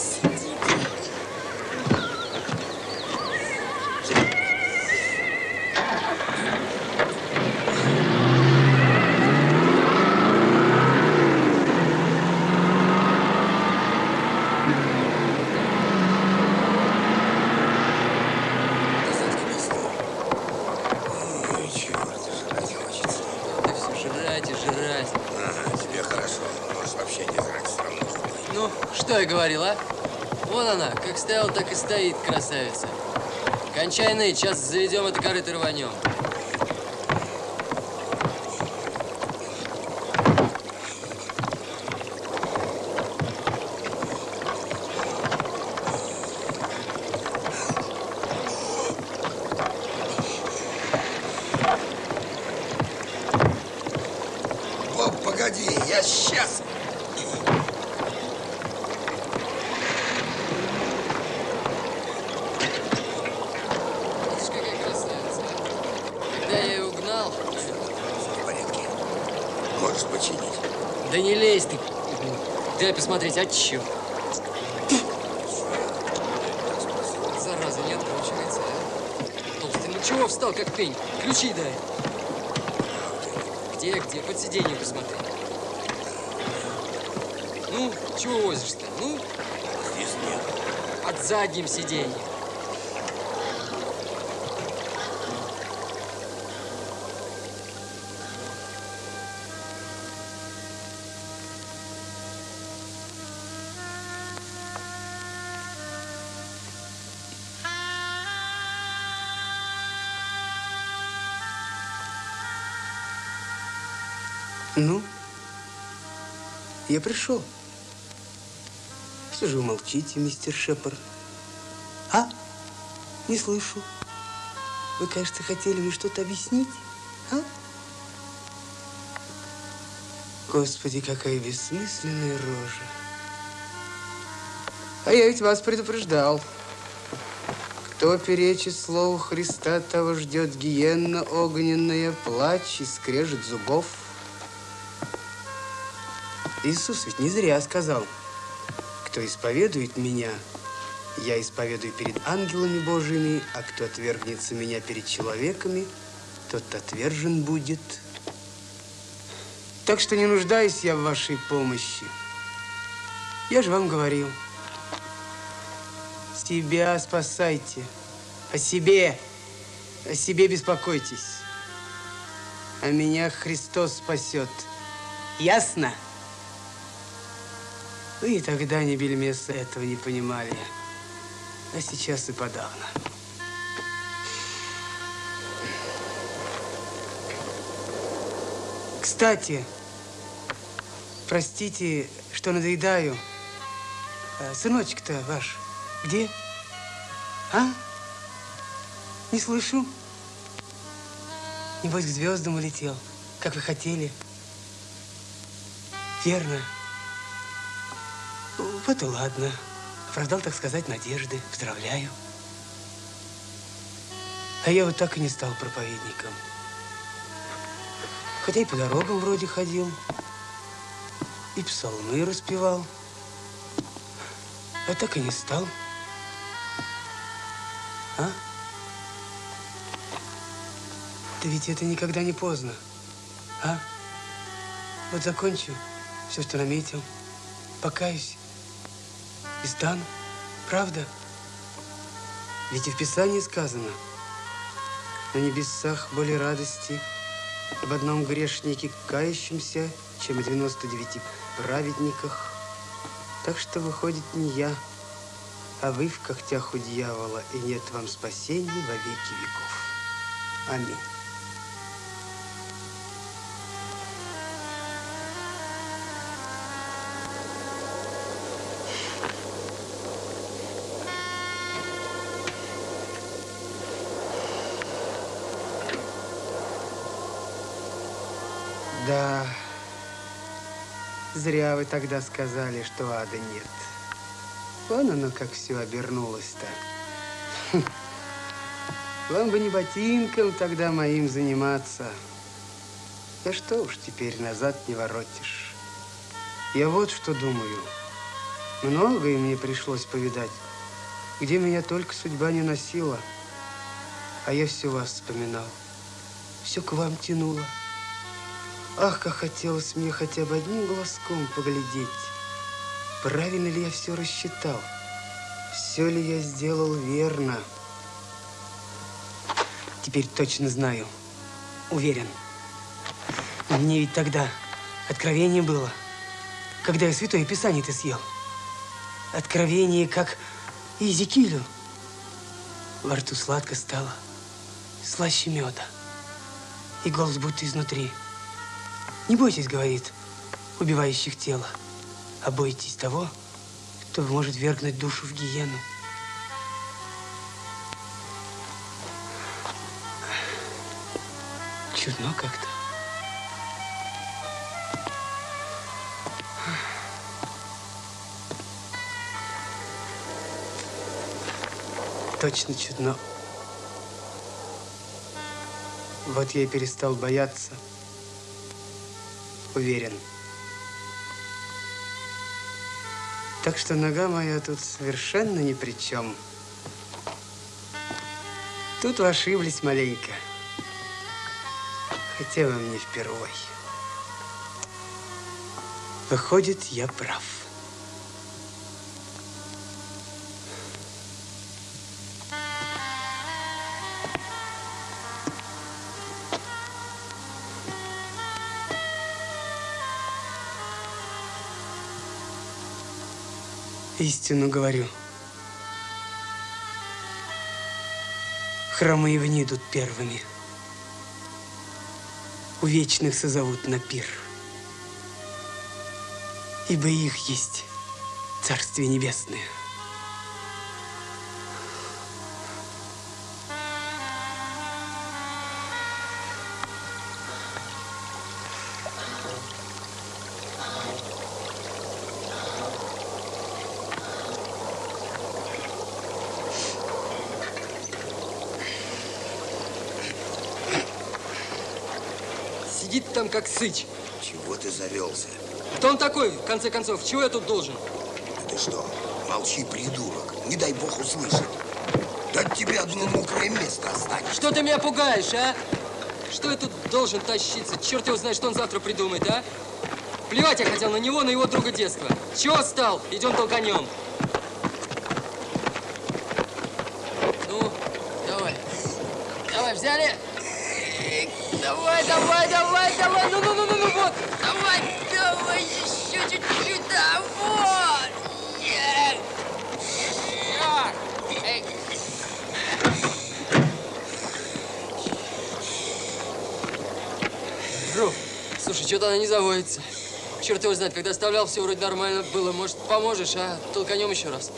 Что я говорил, а? Вон она, как стояла, так и стоит, красавица. Кончай ныть, сейчас заведем это корыто и рванем. Боб, погоди, я сейчас... Можешь починить? Да не лезь ты. Дай посмотреть, а чё? Зараза, не откручивается, а? Толстый, ну чего встал, как пень? Ключи дай. Где, где? Под сиденьем посмотри. Ну, чего возишься-то? Ну? Здесь нет. Под задним сиденьем. Ну, я пришел. Что же вы молчите, мистер Шепард? А? Не слышу. Вы, кажется, хотели мне что-то объяснить, а? Господи, какая бессмысленная рожа. А я ведь вас предупреждал. Кто перечит слову Христа, того ждет гиенна огненная, плач и скрежет зубов. Иисус ведь не зря сказал, кто исповедует меня, я исповедую перед ангелами Божьими, а кто отвергнется меня перед человеками, тот отвержен будет. Так что не нуждаюсь я в вашей помощи. Я же вам говорил. Себя спасайте. О себе. О себе беспокойтесь. А меня Христос спасет. Ясно? Вы и тогда не бельмеса этого не понимали. А сейчас и подавно. Кстати, простите, что надоедаю. А сыночек-то ваш где? А? Не слышу. Небось, к звездам улетел, как вы хотели. Верно. Вот и ладно. Оправдал, так сказать, надежды. Поздравляю. А я вот так и не стал проповедником. Хотя и по дорогам вроде ходил, и псалмы распевал, а так и не стал. А? Да ведь это никогда не поздно, а? Вот закончу все, что наметил, покаюсь и стану. Правда? Ведь и в Писании сказано: на небесах более радости об одном грешнике кающемся, чем о девяноста девяти праведниках. Так что выходит не я, а вы в когтях у дьявола, и нет вам спасения во веки веков. Аминь. Да, зря вы тогда сказали, что ада нет. Вон оно как все обернулось-то. Вам бы не ботинком тогда моим заниматься. Да что уж теперь назад не воротишь. Я вот что думаю. Многое мне пришлось повидать, где меня только судьба не носила. А я все вас вспоминал, все к вам тянуло. Ах, как хотелось мне хотя бы одним глазком поглядеть, правильно ли я все рассчитал, все ли я сделал верно. Теперь точно знаю, уверен. Мне ведь тогда откровение было, когда я Святое Писание-то съел. Откровение, как Иезекиилю. Во рту сладко стало, слаще меда, и голос будто изнутри. Не бойтесь, говорит, убивающих тело, а бойтесь того, кто может вергнуть душу в гиену. Чудно как-то. Точно чудно. Вот я и перестал бояться. Уверен. Так что нога моя тут совершенно ни при чем. Тут вы ошиблись маленько. Хотя вам не впервой. Выходит, я прав. Истину говорю. Хромые внидут первыми. У вечных созовут на пир. Ибо их есть Царствие Небесное. Сидит там как сыч. Чего ты завелся? Кто он такой, в конце концов? Чего я тут должен? Ты что, молчи, придурок. Не дай бог услышать. Да от тебя одно мокрое место останется. Что ты меня пугаешь, а? Что я тут должен тащиться? Черт его знает, что он завтра придумает, а? Плевать я хотел на него, на его друга детства. Чего стал? Идем толканем. Ну, давай. Давай, взяли. Давай, давай, давай, давай. Ну, ну, ну, ну, ну, вот. Давай, давай, еще чуть-чуть. Да, вот. Эй. Друг, слушай, что-то она не заводится. Черт его знает, когда оставлял, все вроде нормально было. Может, поможешь, а? Толканем еще раз.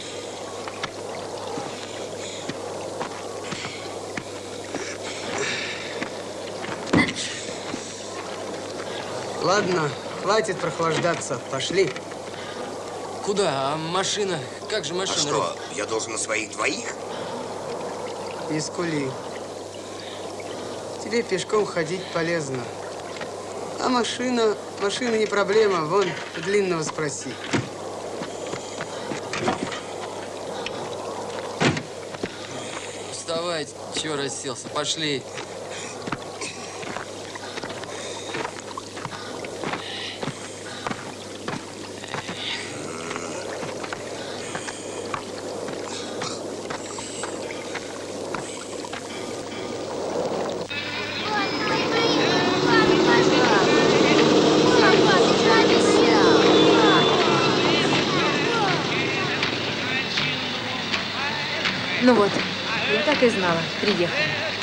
Ладно, хватит прохлаждаться. Пошли. Куда? А машина? Как же машина? А что, я должен на своих двоих? Не скули. Тебе пешком ходить полезно. А машина, машина не проблема. Вон, у Длинного спроси. Вставай, чего расселся? Пошли. Ну вот, я так и знала. Приехала.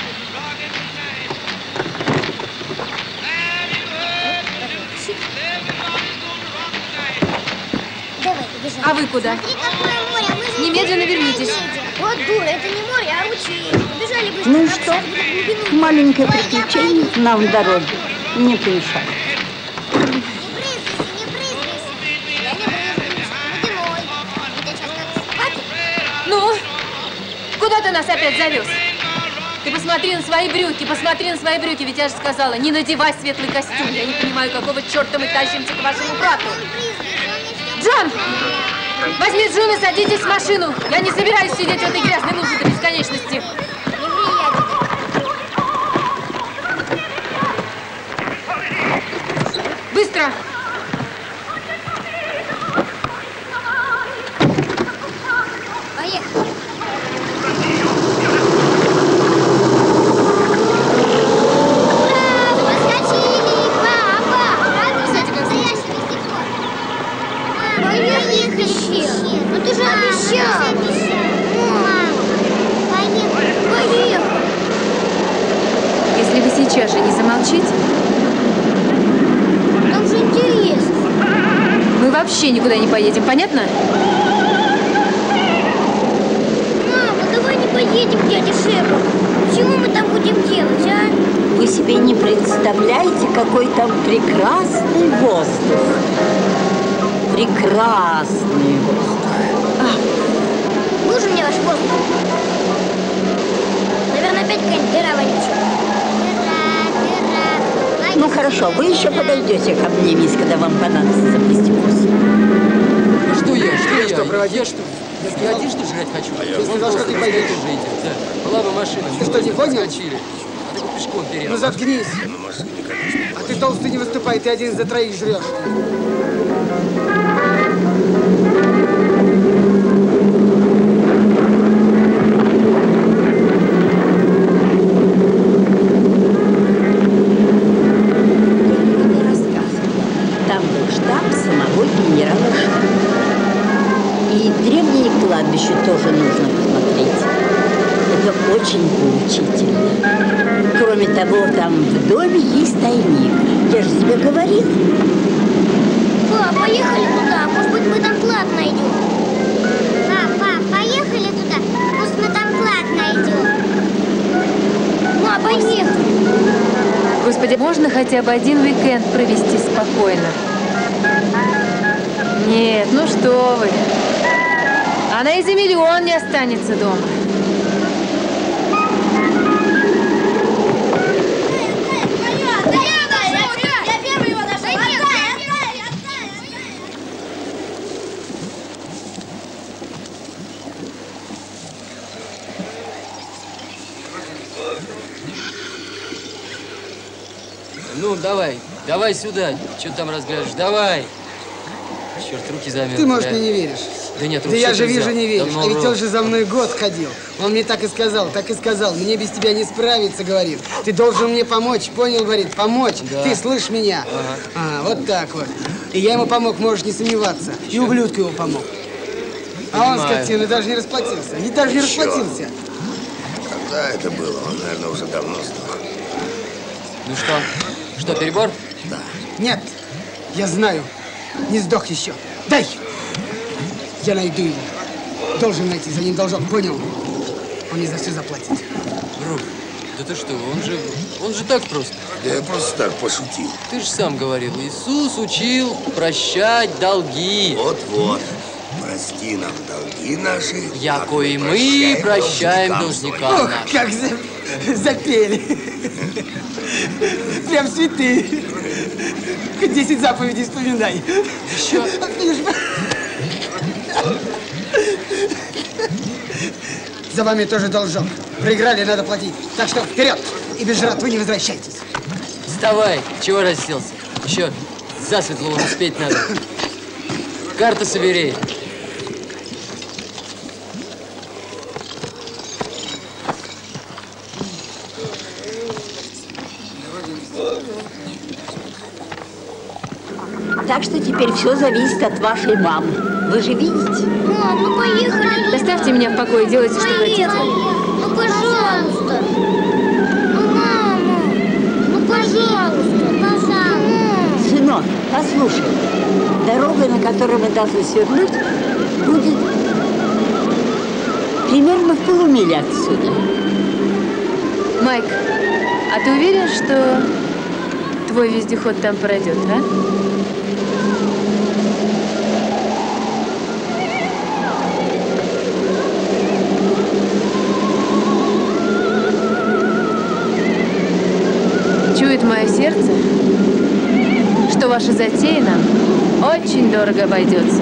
Давай, побежим. А вы куда? Смотри, какое море. Мы же Немедленно теперь вернитесь. едем. Вот дура, это не море, а ручей. Побежали быстро. Ну и нам что? сейчас будет глубину. Маленькое Ой, я приключение боюсь. нам в дороге не помешает. Не брызгайся, не брызгайся. Я не брызгаюсь. Водяной. Это сейчас как хватит? Ну, куда ты нас опять завез? Ты посмотри на свои брюки, посмотри на свои брюки, ведь я же сказала, не надевай светлый костюм. Я не понимаю, какого черта мы тащимся к вашему брату. Джон! Возьми Джун и садитесь в машину. Я не собираюсь сидеть в этой грязной луже до бесконечности. Быстро! Поехали. Ну ты же обещал! Мама! Поехали! Поехали! Если вы сейчас же не замолчите, Нам же интересно! мы вообще никуда не поедем, понятно? Мама, давай не поедем к дяде Шепу! Чего мы там будем делать, а? Вы себе не представляете, какой там прекрасный воздух. Прекрасный воздух. Нужен мне ваш воздух? Наверное, опять какая-нибудь дыра вонючая. Дыра, дыра. Ну хорошо, вы еще подойдете ко мне, мисс, когда вам понадобится заплести косы. Ну что я, что я? Что, проводить? Я что? Я один что жрать хочу? А я сказал, что ты пойдешь. Тоже идет, да. Была бы машина. Ты что, не понял? Скочили. А ты бы пешком переехал. Ну заткнись. А ты толстый не выступай, ты один за троих жрешь. Там был штаб самого генерала Ша. И древнее кладбище тоже нужно посмотреть. Это очень поучительно. Кроме того, там в доме есть тайник. Я же тебе говорил. Пап, поехали туда, может быть, мы там клад найдем. Пап, пап, поехали туда, может, мы там клад найдем. Мам, поехали. Господи, можно хотя бы один уикенд провести спокойно? Нет, ну что вы. Она и за миллион не останется дома. Ну, давай, давай сюда. Что ты там разглядываешь? Давай. Черт, руки замерзли. Ты, может, мне не веришь. Да нет, Да я же вижу, взял. не веришь. Да, А ведь он же за мной год ходил. Он мне так и сказал, так и сказал. Мне без тебя не справиться, говорит. Ты должен мне помочь, понял, говорит, помочь. Да. Ты слышишь меня? Ага. А, вот так вот. И я ему помог, можешь не сомневаться. И ублюдку его помог. А он, Понимаю. скотина, даже не расплатился. И даже не Чё? расплатился. Когда это было? Он, наверное, уже давно сдох. Ну что? Что, перебор? Нет, я знаю. Не сдох еще. Дай! Я найду его. Должен найти, за ним должок, понял? Он мне за все заплатит. Друг, да ты что, он же, он же так просто. Да я просто так пошутил. Ты же сам говорил, Иисус учил прощать долги. Вот-вот. Прости нам долги наши. Яко и мы прощаем должникам Ох, нашим. как за- запели. Прям святые. Хоть десять заповедей вспоминай. Еще. За вами тоже должок. Проиграли, надо платить. Так что вперед! И без жратвы не возвращайтесь. Вставай, чего расселся? Еще засветло успеть надо. Карты собери. Так что теперь все зависит от вашей мамы. Вы же видите? Мам, ну поехали. Доставьте меня в покое, делайте, что хотите. Ну, пожалуйста. Ну, мама. Ну, пожалуйста. Пожалуйста. Сынок, послушай, дорога, на которой мы должны свернуть, будет примерно в полумиле отсюда. Майк, а ты уверен, что твой вездеход там пройдет, а? Чует мое сердце, что ваша затея нам очень дорого обойдется.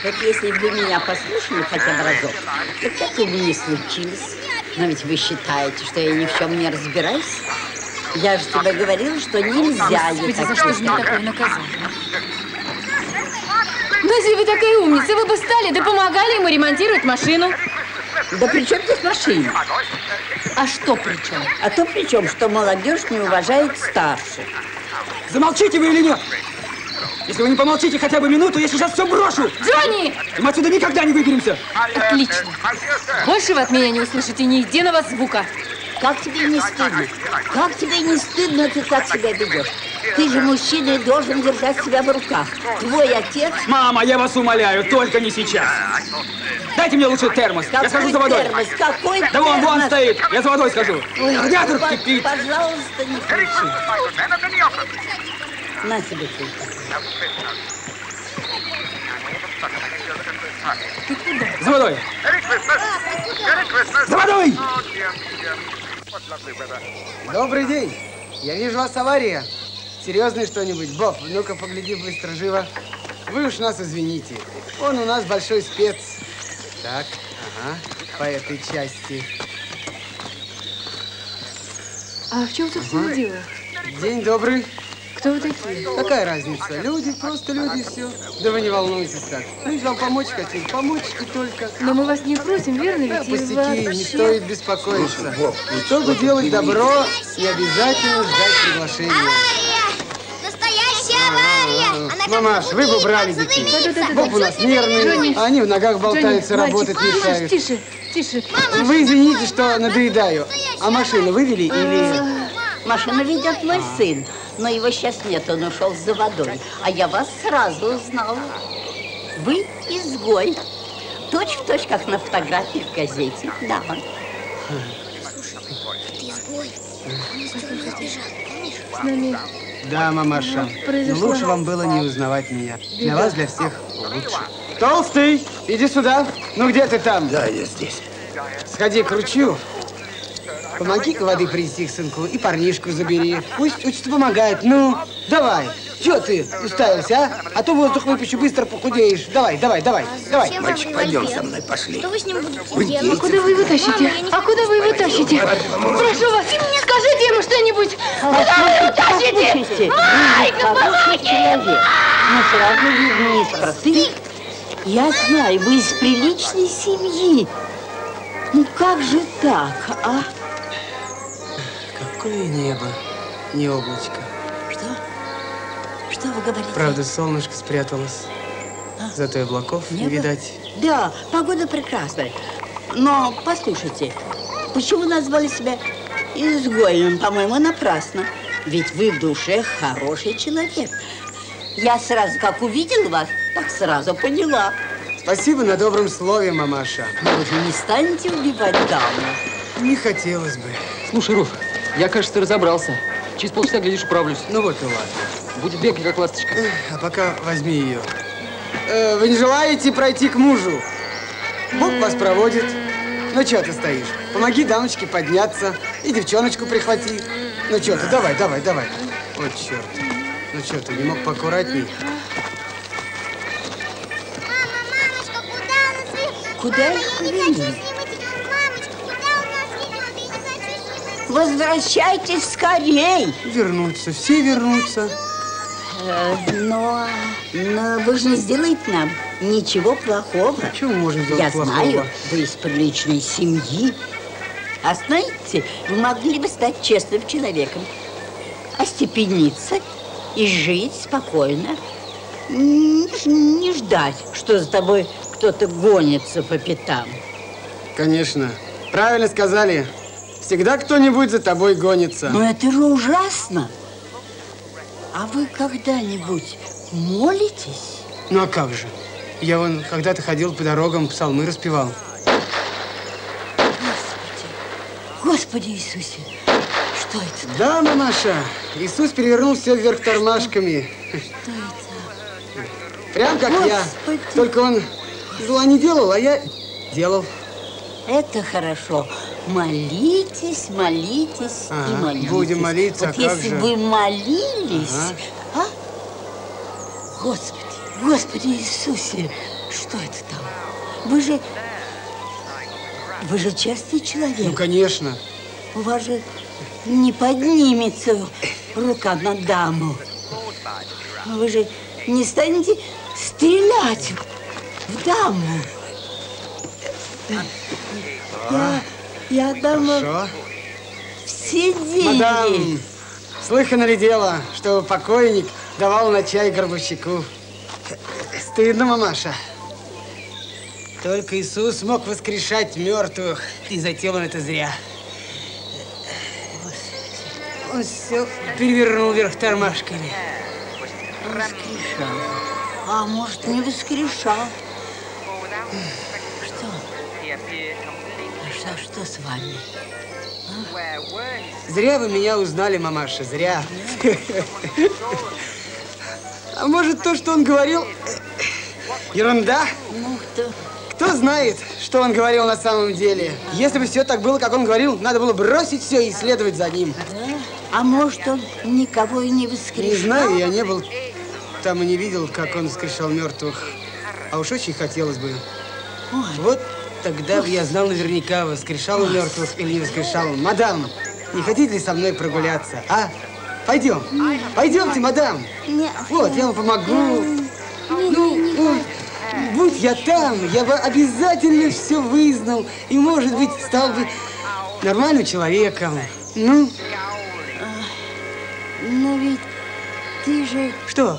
Вот если бы вы меня послушали хотя бы разок, так этого бы не случилось. Но ведь вы считаете, что я ни в чем не разбираюсь. Я же тебе говорила, что нельзя. Господи, за что же мне такое наказание? Ну, если вы такая умница, вы бы стали, да помогали ему ремонтировать машину. Да при чем здесь машина? А что при чем? А то при чем, что молодежь не уважает старших. Замолчите вы или нет? Если вы не помолчите хотя бы минуту, я сейчас все брошу! Джонни! Мы отсюда никогда не выберемся! Отлично. Больше вы от меня не услышите ни единого звука. Как тебе не стыдно? Как тебе не стыдно, ты так себя ведешь? Ты же мужчина и должен держать себя в руках. Твой отец... Мама, я вас умоляю, только не сейчас. Дайте мне лучше термос. Какой я схожу за водой. термос? Какой да термос? вон, вон стоит. Я за водой схожу. Ой, радиатор по кипит. Пожалуйста, не кричи. На тебе только. Ты куда? За водой. За водой! Добрый день. Я вижу, у вас авария. Серьезное что-нибудь? Боб, ну-ка погляди быстро, живо. Вы уж нас извините. Он у нас большой спец. Так, ага, по этой части. А в чем, собственно, Ага. дело? День добрый. Кто вы такие? Какая разница? Люди, просто люди, все. Да вы не волнуйтесь так. Мы ведь вам помочь хотим. Помочь и только. Но мы вас не просим, верно? Да, Ведь и пустяки, вообще- не стоит беспокоиться. Чтобы делать добро, не обязательно ждать приглашения. Настоящая авария! Она Мамаш, вы бы брали детей. Боб у нас нервный, Джонни, а они в ногах болтаются, Джонни, работать мальчик, мешают. Тише, тише. Вы извините, что надоедаю. А машину вывели или... Машину ведет мой сын, но его сейчас нет, он ушел за водой. А я вас сразу узнала. Вы изгой. Точь в точь, как на фотографии в газете. Да. Ты изгой. Он из тюрьмы сбежал, помнишь? С нами Да, мамаша. Но лучше вам было не узнавать меня. Для вас, для всех лучше. Толстый, иди сюда. Ну где ты там? Да, я здесь. Сходи к ручью. Помоги-ка воды принести к сынку и парнишку забери. Пусть учится помогает. Ну, давай. Чего ты уставился, а? А то воздух выпущу, быстро похудеешь. Давай, давай, давай, давай. Зачем Мальчик, вам пойдем велосипед? со мной, пошли. Что вы с ним будете Вы делать? дети. А куда вы его тащите? Мама, я не А куда вы его тащите? Прошу вас, скажите ему что-нибудь. Куда вы его тащите? Послушайте, Майка, хороший помоги! человек, но сразу видно из простых. Я знаю, вы из приличной семьи. Ну как же так, а? Какое небо, не облачко. Что? Что вы говорите? Правда, солнышко спряталось. Зато и облаков не Небо? видать. Да, погода прекрасная. Но послушайте, почему назвали себя изгоем? По-моему, напрасно. Ведь вы в душе хороший человек. Я сразу, как увидела вас, так сразу поняла. Спасибо на добром слове, мамаша. Но вы же не станете убивать даму. Не хотелось бы. Слушай, Руф, я, кажется, разобрался. Через полчаса, глядишь, управлюсь. Ну вот и ладно. Будет бегать, как ласточка. А пока возьми ее. Э, вы не желаете пройти к мужу? Бог вас проводит. Ну, что ты стоишь? Помоги дамочке подняться и девчоночку прихвати. Ну, что ты, давай, давай, давай. Вот черт. Ну, что ты, не мог поаккуратней? Куда их повели? Возвращайтесь скорей! Вернуться, все вернутся. Э, но, но вы же не сделаете нам ничего плохого. Чего мы можем сделать Я плохого? знаю, вы из приличной семьи. А знаете, вы могли бы стать честным человеком, остепениться и жить спокойно. Не, ж- не ждать, что за тобой кто-то гонится по пятам. Конечно. Правильно сказали. Всегда кто-нибудь за тобой гонится. Но это же ужасно. А вы когда-нибудь молитесь? Ну, а как же? Я вон когда-то ходил по дорогам, псалмы распевал. Господи Иисусе, что это? Да, мамаша, Иисус перевернул все вверх тормашками. Что это? Прям как Господи. я. Только он зла не делал, а я делал. Это хорошо. Молитесь, молитесь и Ага, молитесь. будем молиться, Вот а как если же? вы молились, а? Господи, Господи Иисусе, что это там? Вы же... Вы же честный человек. Ну, конечно. У вас же не поднимется рука на даму. Вы же не станете стрелять в даму. Я, я дам вам все деньги. Мадам, слыхано ли дело, что покойник давал на чай гробовщику? Стыдно, мамаша. Только Иисус мог воскрешать мертвых, и затем он это зря. Он все перевернул вверх тормашками. Воскрешал. А может, не воскрешал. Что? Что, что с вами? А? Зря вы меня узнали, мамаша, зря. А может, то, что он говорил, ерунда? Ну, кто? Кто знает, что он говорил на самом деле? Если бы все так было, как он говорил, надо было бросить все и следовать за ним. Да? А может, он никого и не воскрешал? Не знаю, я не был там и не видел, как он воскрешал мертвых. А уж очень хотелось бы. Ой. Вот тогда бы я знал наверняка, воскрешал он мертвых или не воскрешал он. Мадам, не хотите ли со мной прогуляться, а? Пойдем. Пойдемте, мадам. Нет. Вот, я вам помогу. Ну, ну, будь я там, я бы обязательно все вызнал. И, может быть, стал бы нормальным человеком. Ну? Но ведь ты же... Что?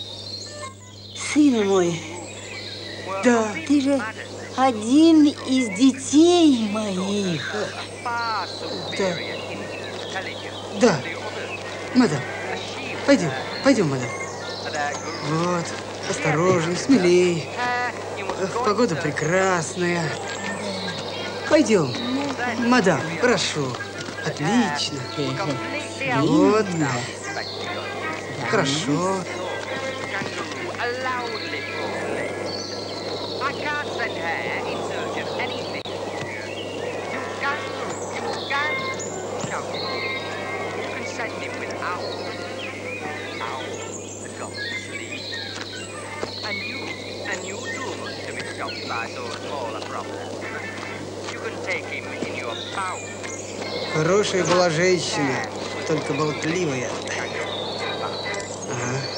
Сын мой. Да. Ты же один из детей моих. Да. Да. Мадам, пойдем, пойдем, мадам. Вот, осторожней, смелей. Погода прекрасная. Пойдем, мадам, прошу. Отлично. Вот, да. Хорошо. Хорошая была женщина, только болтливая. Ага.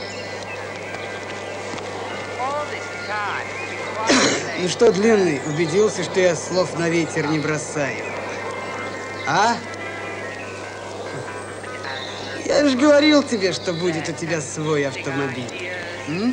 Ну что, Длинный, убедился, что я слов на ветер не бросаю? А? Я же говорил тебе, что будет у тебя свой автомобиль. М?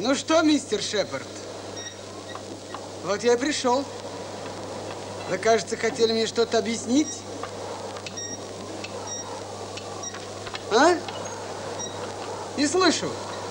Ну что, мистер Шепард? Вот я и пришел. Вы, кажется, хотели мне что-то объяснить? А? Не слышу.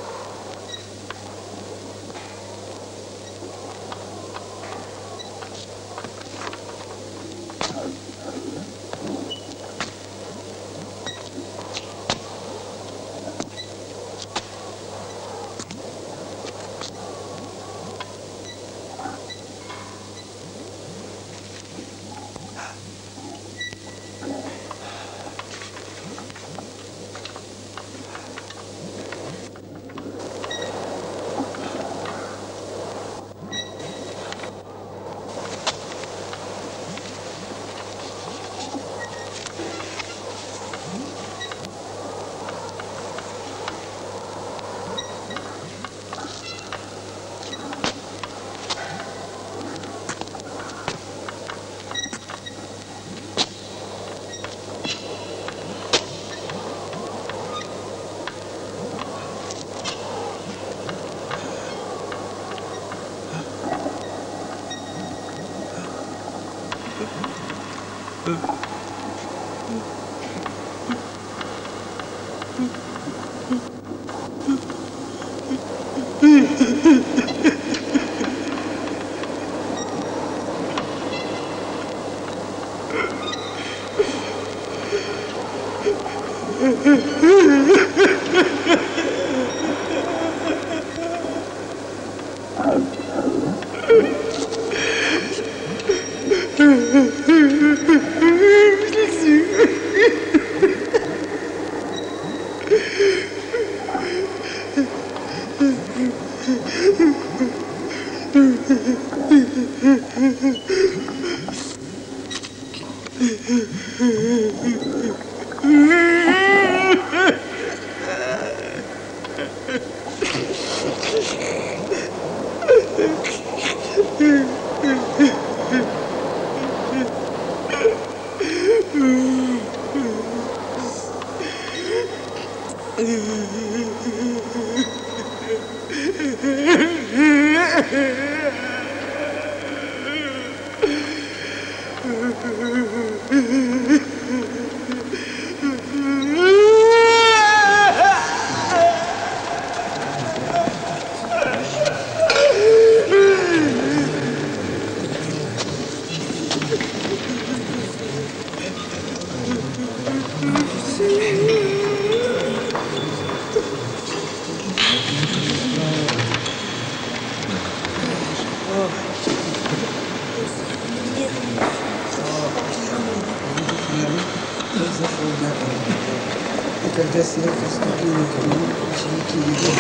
Когда сердце вступило к нему, ученики его,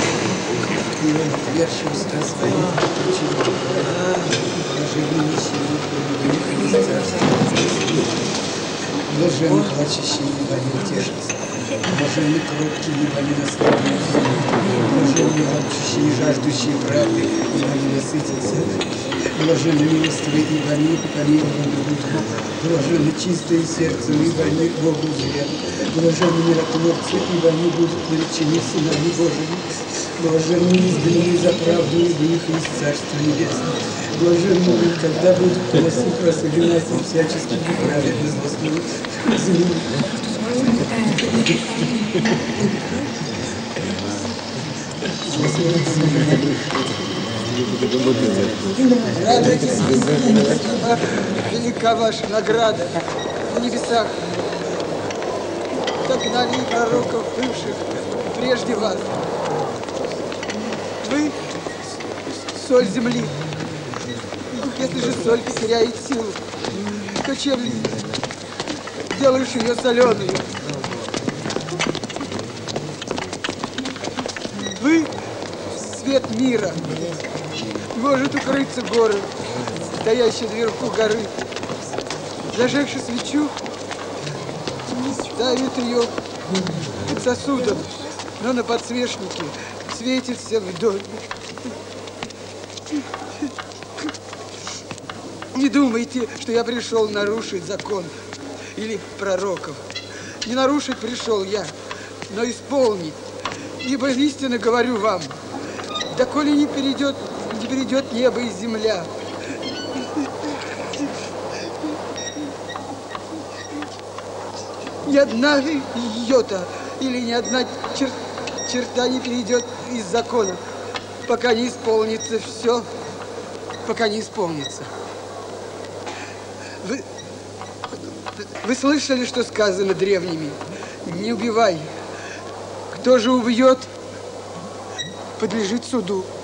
и он отвершил страстной ученики. Блаженны нищие, ибо их царство. Блаженны плачущие, ибо они утешатся. Блаженны кроткие, ибо они наследуют землю. Блаженны алчущие и жаждущие правды, ибо они насытятся. Блаженны милостивые, ибо они помилованы будут. Блаженны чистые сердцем, ибо они к Богу узрят. Блаженны миротворцы, ибо они будут наречены сынами Божьими. Блаженны изгнанные за правду, ибо их есть Царство Небесное. Блаженны, когда будут поносить вас и гнать и всячески неправедно злостную землю. Радуйтесь, ибо велика ваша награда на небесах. Догнали пророков, бывших прежде вас. Вы — соль земли. Если же соль потеряет силу, то чем делаешь ее соленую? Вы — свет мира. Может укрыться горы, стоящие вверху горы. Зажегши свечу, ставит ее под сосудом, но на подсвечнике светится в доме. Не думайте, что я пришел нарушить закон или пророков. Не нарушить пришел я, но исполнить. Ибо истинно говорю вам, доколе не перейдет, не перейдет небо и земля. Ни одна йота или ни одна чер, черта не перейдет из закона, пока не исполнится все, пока не исполнится. Вы, вы слышали, что сказано древними? Не убивай. Кто же убьет, подлежит суду.